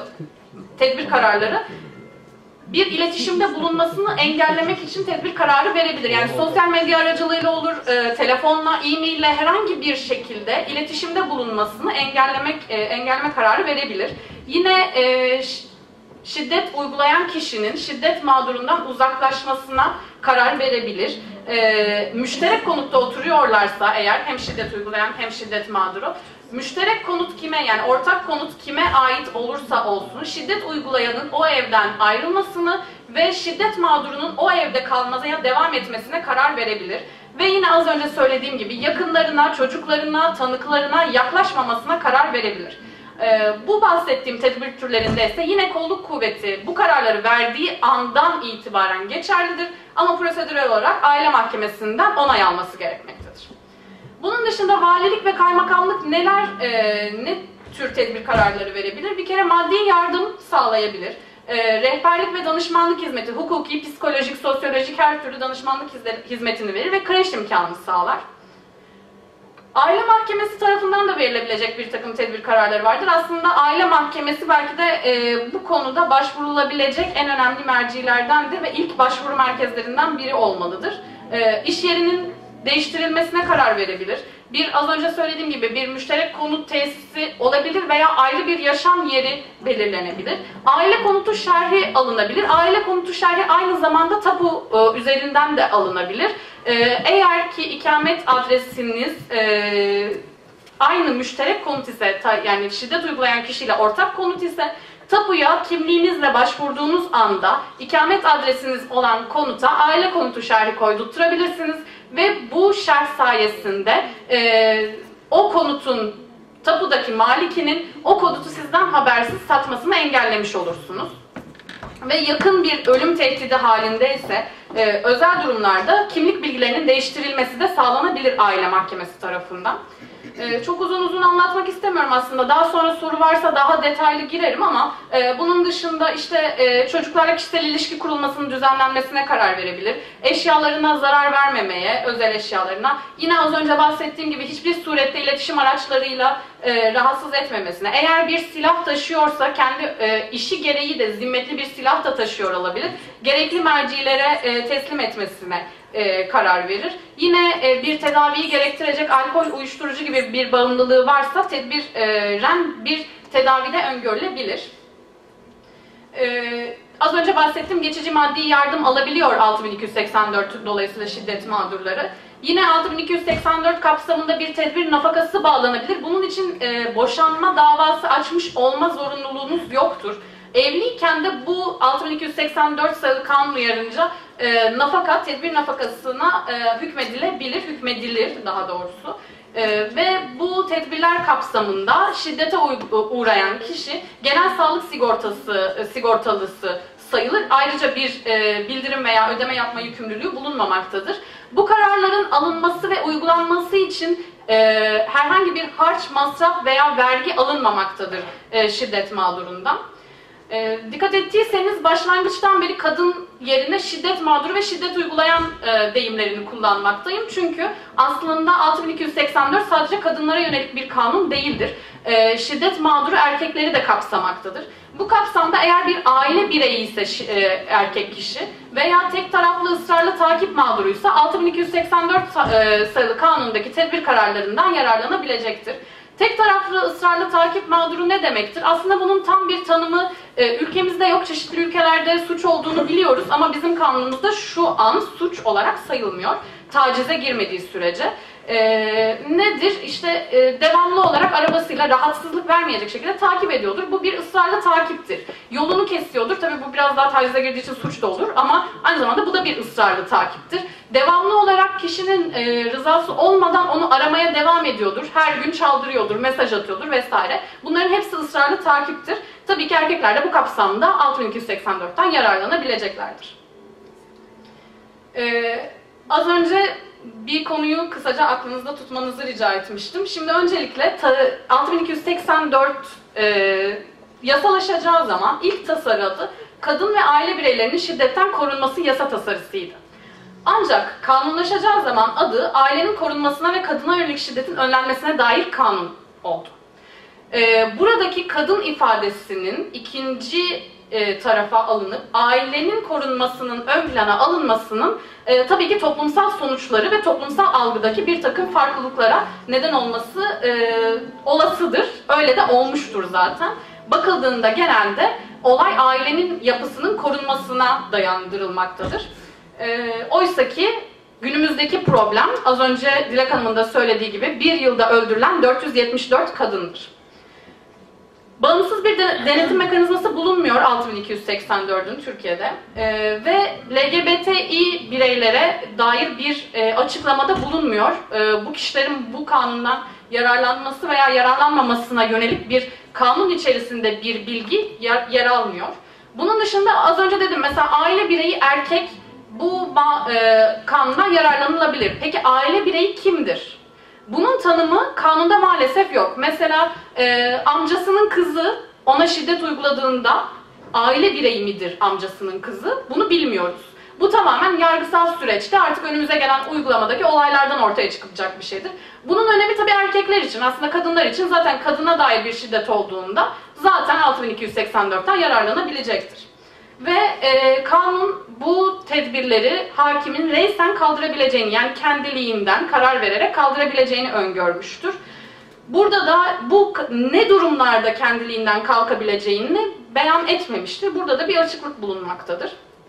tedbir kararları, bir iletişimde bulunmasını engellemek için tedbir kararı verebilir. Yani sosyal medya aracılığıyla olur, e, telefonla, e-maille herhangi bir şekilde iletişimde bulunmasını engellemek e, engelleme kararı verebilir. Yine e, şiddet uygulayan kişinin şiddet mağdurundan uzaklaşmasına karar verebilir. E, müşterek konutta oturuyorlarsa eğer, hem şiddet uygulayan hem şiddet mağduru, müşterek konut kime, yani ortak konut kime ait olursa olsun şiddet uygulayanın o evden ayrılmasını ve şiddet mağdurunun o evde kalmaya devam etmesine karar verebilir. Ve yine az önce söylediğim gibi yakınlarına, çocuklarına, tanıklarına yaklaşmamasına karar verebilir. Ee, bu bahsettiğim tedbir türlerinde ise yine kolluk kuvveti bu kararları verdiği andan itibaren geçerlidir. Ama prosedürel olarak aile mahkemesinden onay alması gerekmektedir. Bunun dışında valilik ve kaymakamlık neler, e, ne tür tedbir kararları verebilir? Bir kere maddi yardım sağlayabilir. E, rehberlik ve danışmanlık hizmeti, hukuki, psikolojik, sosyolojik her türlü danışmanlık hizmetini verir ve kreş imkanı sağlar. Aile mahkemesi tarafından da verilebilecek bir takım tedbir kararları vardır. Aslında aile mahkemesi belki de e, bu konuda başvurulabilecek en önemli mercilerdendir ve ilk başvuru merkezlerinden biri olmalıdır. E, iş yerinin değiştirilmesine karar verebilir. Bir, az önce söylediğim gibi bir müşterek konut tesisi olabilir veya ayrı bir yaşam yeri belirlenebilir. Aile konutu şerhi alınabilir. Aile konutu şerhi aynı zamanda tapu e, üzerinden de alınabilir. E, eğer ki ikamet adresiniz e, aynı müşterek konut ise, ta, yani şiddet uygulayan kişiyle ortak konut ise, tapuya kimliğinizle başvurduğunuz anda ikamet adresiniz olan konuta aile konutu şerhi koydurtturabilirsiniz. Ve bu şerh sayesinde e, o konutun, tapudaki malikinin o konutu sizden habersiz satmasını engellemiş olursunuz. Ve yakın bir ölüm tehdidi halindeyse e, özel durumlarda kimlik bilgilerinin değiştirilmesi de sağlanabilir aile mahkemesi tarafından. Ee, çok uzun uzun anlatmak istemiyorum aslında. Daha sonra soru varsa daha detaylı girerim ama e, bunun dışında işte e, çocuklarla kişisel ilişki kurulmasının düzenlenmesine karar verebilir. Eşyalarına zarar vermemeye, özel eşyalarına. Yine az önce bahsettiğim gibi hiçbir surette iletişim araçlarıyla e, rahatsız etmemesine. Eğer bir silah taşıyorsa kendi e, işi gereği de zimmetli bir silah da taşıyor olabilir. Gerekli mercilere e, teslim etmesine E, karar verir. Yine e, bir tedaviyi gerektirecek alkol, uyuşturucu gibi bir bağımlılığı varsa tedbiren bir tedavide öngörülebilir. E, az önce bahsettiğim geçici maddi yardım alabiliyor altı bin iki yüz seksen dört dolayısıyla şiddet mağdurları. Yine altı bin iki yüz seksen dört kapsamında bir tedbir nafakası bağlanabilir. Bunun için e, boşanma davası açmış olma zorunluluğunuz yoktur. Evliyken de bu altı bin iki yüz seksen dört sayılı kanun uyarınca e, nafaka, tedbir nafakasına e, hükmedilebilir, hükmedilir daha doğrusu. E, ve bu tedbirler kapsamında şiddete uğrayan kişi genel sağlık sigortası e, sigortalısı sayılır. Ayrıca bir e, bildirim veya ödeme yapma yükümlülüğü bulunmamaktadır. Bu kararların alınması ve uygulanması için e, herhangi bir harç, masraf veya vergi alınmamaktadır e, şiddet mağdurundan. E, dikkat ettiyseniz başlangıçtan beri kadın yerine şiddet mağduru ve şiddet uygulayan e, deyimlerini kullanmaktayım. Çünkü aslında altı bin iki yüz seksen dört sadece kadınlara yönelik bir kanun değildir. E, şiddet mağduru erkekleri de kapsamaktadır. Bu kapsamda eğer bir aile bireyi ise e, erkek kişi veya tek taraflı ısrarlı takip mağduruysa altı bin iki yüz seksen dört e, sayılı kanundaki tedbir kararlarından yararlanabilecektir. Tek taraflı ısrarlı takip mağduru ne demektir? Aslında bunun tam bir tanımı e, ülkemizde yok. Çeşitli ülkelerde suç olduğunu biliyoruz ama bizim kanunumuzda şu an suç olarak sayılmıyor. Tacize girmediği sürece. E, nedir? İşte e, devamlı olarak arabasıyla rahatsızlık vermeyecek şekilde takip ediyordur. Bu bir ısrarlı takiptir. Yolunu kesiyordur. Tabii bu biraz daha tacize girdiği için suç da olur ama aynı zamanda bu da bir ısrarlı takiptir. Devamlı olarak kişinin e, rızası olmadan onu aramaya devam ediyordur. Her gün çaldırıyordur, mesaj atıyordur vesaire. Bunların hepsi ısrarlı takiptir. Tabii ki erkekler de bu kapsamda altı bin iki yüz seksen dörtten yararlanabileceklerdir. Ee, az önce bir konuyu kısaca aklınızda tutmanızı rica etmiştim. Şimdi öncelikle altı bin iki yüz seksen dört e, yasalaşacağı zaman ilk tasarı kadın ve aile bireylerinin şiddetten korunması yasa tasarısıydı. Ancak kanunlaşacağı zaman adı ailenin korunmasına ve kadına yönelik şiddetin önlenmesine dair kanun oldu. Ee, buradaki kadın ifadesinin ikinci e, tarafa alınıp ailenin korunmasının ön plana alınmasının e, tabii ki toplumsal sonuçları ve toplumsal algıdaki bir takım farklılıklara neden olması e, olasıdır. Öyle de olmuştur zaten. Bakıldığında genelde olay ailenin yapısının korunmasına dayandırılmaktadır. E, oysa ki günümüzdeki problem az önce Dilek Hanım'ın da söylediği gibi bir yılda öldürülen dört yüz yetmiş dört kadındır. Bağımsız bir de, denetim mekanizması bulunmuyor altı bin iki yüz seksen dördün Türkiye'de ee, ve L G B T İ bireylere dair bir e, açıklamada bulunmuyor. E, bu kişilerin bu kanundan yararlanması veya yararlanmamasına yönelik bir kanun içerisinde bir bilgi yer, yer almıyor. Bunun dışında az önce dedim mesela aile bireyi erkek bu e, kanundan yararlanılabilir. Peki aile bireyi kimdir? Bunun tanımı kanunda maalesef yok. Mesela e, amcasının kızı ona şiddet uyguladığında aile bireyi midir amcasının kızı? Bunu bilmiyoruz. Bu tamamen yargısal süreçte artık önümüze gelen uygulamadaki olaylardan ortaya çıkacak bir şeydir. Bunun önemi tabii erkekler için, aslında kadınlar için zaten kadına dair bir şiddet olduğunda zaten altı bin iki yüz seksen dörtten yararlanabilecektir. Ve e, kanun bu tedbirleri hakimin reysen kaldırabileceğini, yani kendiliğinden karar vererek kaldırabileceğini öngörmüştür. Burada da bu ne durumlarda kendiliğinden kalkabileceğini beyan etmemiştir. Burada da bir açıklık bulunmaktadır.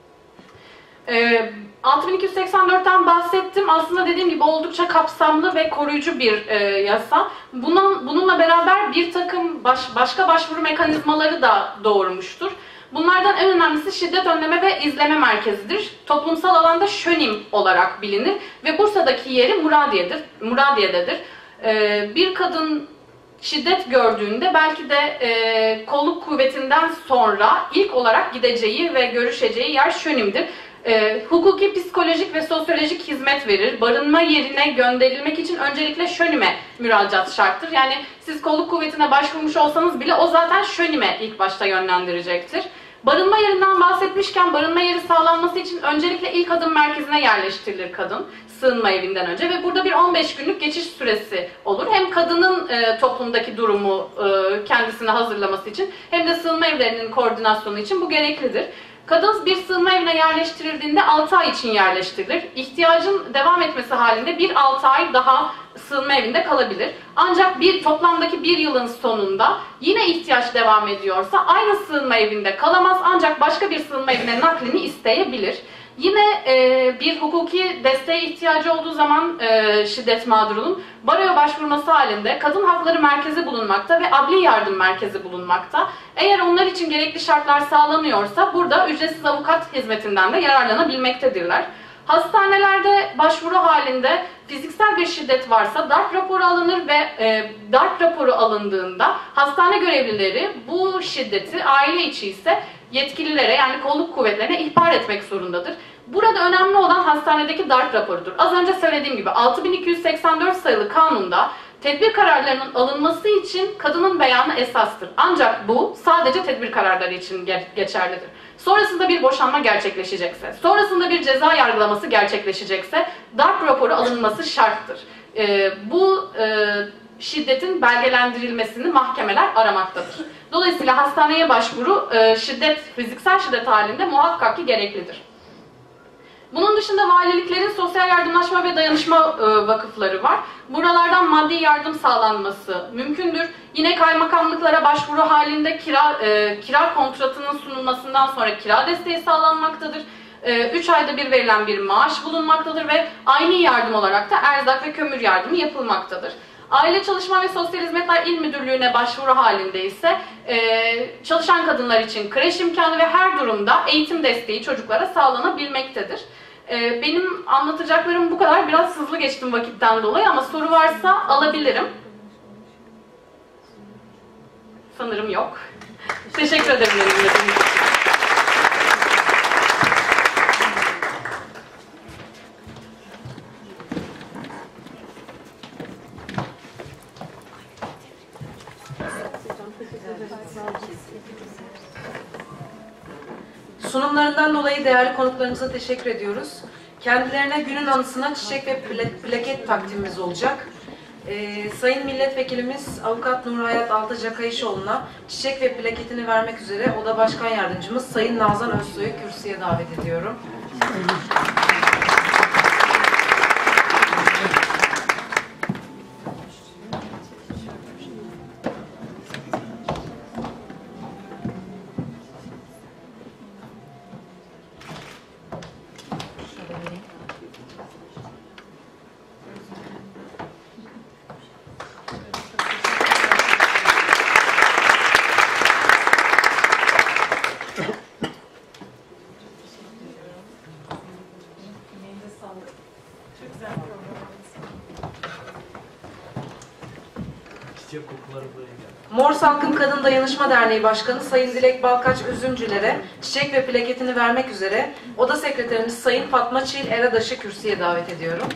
E, altı bin iki yüz seksen dörtten bahsettim. Aslında dediğim gibi oldukça kapsamlı ve koruyucu bir e, yasa. Bunun, bununla beraber bir takım baş, başka başvuru mekanizmaları da doğurmuştur. Bunlardan en önemlisi Şiddet Önleme ve İzleme Merkezi'dir. Toplumsal alanda ŞÖNİM olarak bilinir ve Bursa'daki yeri Muradiye'dir, Muradiye'dedir. Ee, bir kadın şiddet gördüğünde belki de e, kolluk kuvvetinden sonra ilk olarak gideceği ve görüşeceği yer ŞÖNİM'dir. E, hukuki, psikolojik ve sosyolojik hizmet verir. Barınma yerine gönderilmek için öncelikle ŞÖNİM'e müracaat şarttır. Yani siz kolluk kuvvetine başvurmuş olsanız bile o zaten ŞÖNİM'e ilk başta yönlendirecektir. Barınma yerinden bahsetmişken barınma yeri sağlanması için öncelikle ilk adım merkezine yerleştirilir kadın sığınma evinden önce ve burada bir on beş günlük geçiş süresi olur. Hem kadının e, toplumdaki durumu e, kendisine hazırlaması için hem de sığınma evlerinin koordinasyonu için bu gereklidir. Kadın bir sığınma evine yerleştirildiğinde altı ay için yerleştirilir. İhtiyacın devam etmesi halinde bir altı ay daha sığınma evinde kalabilir. Ancak bir toplamdaki bir yılın sonunda yine ihtiyaç devam ediyorsa aynı sığınma evinde kalamaz ancak başka bir sığınma evine naklini isteyebilir. Yine e, bir hukuki desteğe ihtiyacı olduğu zaman e, şiddet mağdurunun baroya başvurması halinde Kadın Hakları Merkezi bulunmakta ve Adli Yardım Merkezi bulunmakta. Eğer onlar için gerekli şartlar sağlanıyorsa burada ücretsiz avukat hizmetinden de yararlanabilmektedirler. Hastanelerde başvuru halinde fiziksel bir şiddet varsa darp raporu alınır ve e, darp raporu alındığında hastane görevlileri bu şiddeti aile içi ise yetkililere yani kolluk kuvvetlerine ihbar etmek zorundadır. Burada önemli olan hastanedeki darp raporudur. Az önce söylediğim gibi altı bin iki yüz seksen dört sayılı kanunda Tedbir kararlarının alınması için kadının beyanı esastır. Ancak bu sadece tedbir kararları için geçerlidir. Sonrasında bir boşanma gerçekleşecekse, sonrasında bir ceza yargılaması gerçekleşecekse darp raporu alınması şarttır. Ee, bu e, şiddetin belgelendirilmesini mahkemeler aramaktadır. Dolayısıyla hastaneye başvuru e, şiddet, fiziksel şiddet halinde muhakkak ki gereklidir. Bunun dışında valiliklerin sosyal yardımlaşma ve dayanışma e, vakıfları var. Buralardan maddi yardım sağlanması mümkündür. Yine kaymakamlıklara başvuru halinde kira, e, kira kontratının sunulmasından sonra kira desteği sağlanmaktadır. üç ayda bir verilen bir maaş bulunmaktadır ve aynı yardım olarak da erzak ve kömür yardımı yapılmaktadır. Aile Çalışma ve Sosyal Hizmetler İl Müdürlüğü'ne başvuru halinde ise e, çalışan kadınlar için kreş imkanı ve her durumda eğitim desteği çocuklara sağlanabilmektedir. E, benim anlatacaklarım bu kadar. Biraz hızlı geçtim vakitten dolayı ama soru varsa alabilirim. Sanırım yok. Teşekkür ederim benim dinlediğiniz için. Sunumlarından dolayı değerli konuklarımıza teşekkür ediyoruz. Kendilerine günün anısına çiçek ve plaket takdimimiz olacak. Ee, Sayın Milletvekilimiz Avukat Nurhayat Altıca Kayışoğlu'na çiçek ve plaketini vermek üzere Oda Başkan Yardımcımız Sayın Nazan Özsoy'u kürsüye davet ediyorum. Mors Halkın Kadın Dayanışma Derneği Başkanı Sayın Dilek Balkaç Üzümcüler'e çiçek ve plaketini vermek üzere Oda Sekreterimiz Sayın Fatma Çiğil Eradaş'ı kürsüye davet ediyorum.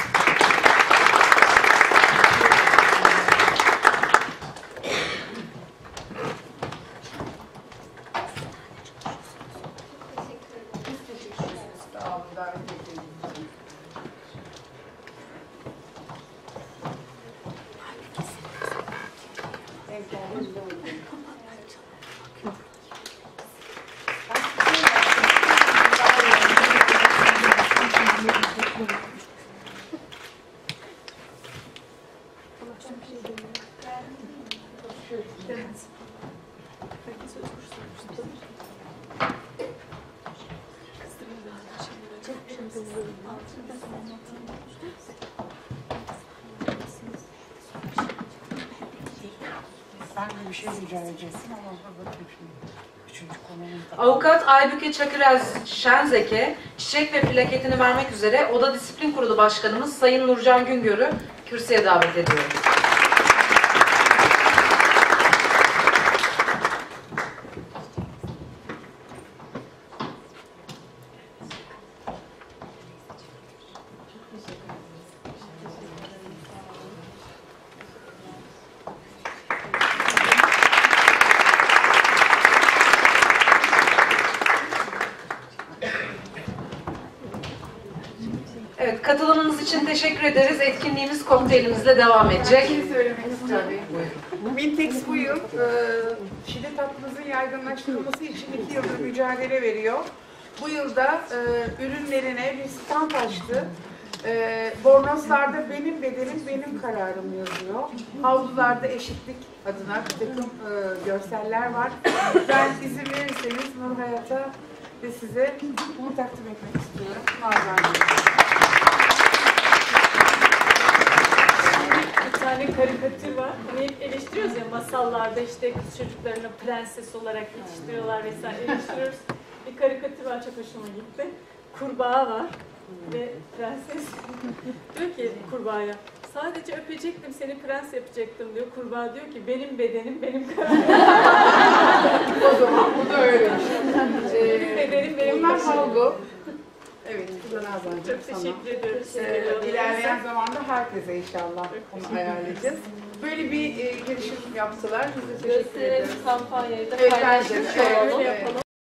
Ben bir şey rica edeceksin ama bakayım şimdi. Üçüncü konumuzda. Avukat Aybüke Çakırez Şenzeke çiçek ve plaketini vermek üzere Oda Disiplin Kurulu Başkanımız Sayın Nurcan Güngör'ü kürsüye davet ediyorum. Evet, katılımınız için teşekkür ederiz. Etkinliğimiz kokteylimizle devam edecek. Bir şey söylemek istiyorum. Mintex bu yıl e, şiddet hakkımızın yaygınlaştırılması için iki yıldır mücadele veriyor. Bu yılda e, ürünlerine bir stand açtı. E, bornozlarda benim bedenim benim kararım yazıyor. Havlularda eşitlik adına bir takım e, görseller var. Ben izin verirseniz Nur Hayat'a ve size bunu takdim etmek istiyorum. Nazan. Bir tane karikatür var. Hani hep eleştiriyoruz ya masallarda işte kız çocuklarını prenses olarak yetiştiriyorlar vesaire eleştiriyoruz. Bir karikatür var çok hoşuma gitti. Kurbağa var ve prenses diyor ki kurbağaya sadece öpecektim seni prens yapacaktım diyor. Kurbağa diyor ki benim bedenim benim kararım. O zaman bu da öyle. Benim bedenim benim Bunlar kararım. havlu. Evet, bu da Nazancığım. Çok teşekkür ediyorum. Ee, ilerleyen zamanda herkese inşallah bunu ayarlayacağız. Böyle bir e, girişim yaptılar. Biz de teşekkür Gösterelim ederiz. kampanyayı da Evet, paylaşmış bence de. Evet, olalım. evet.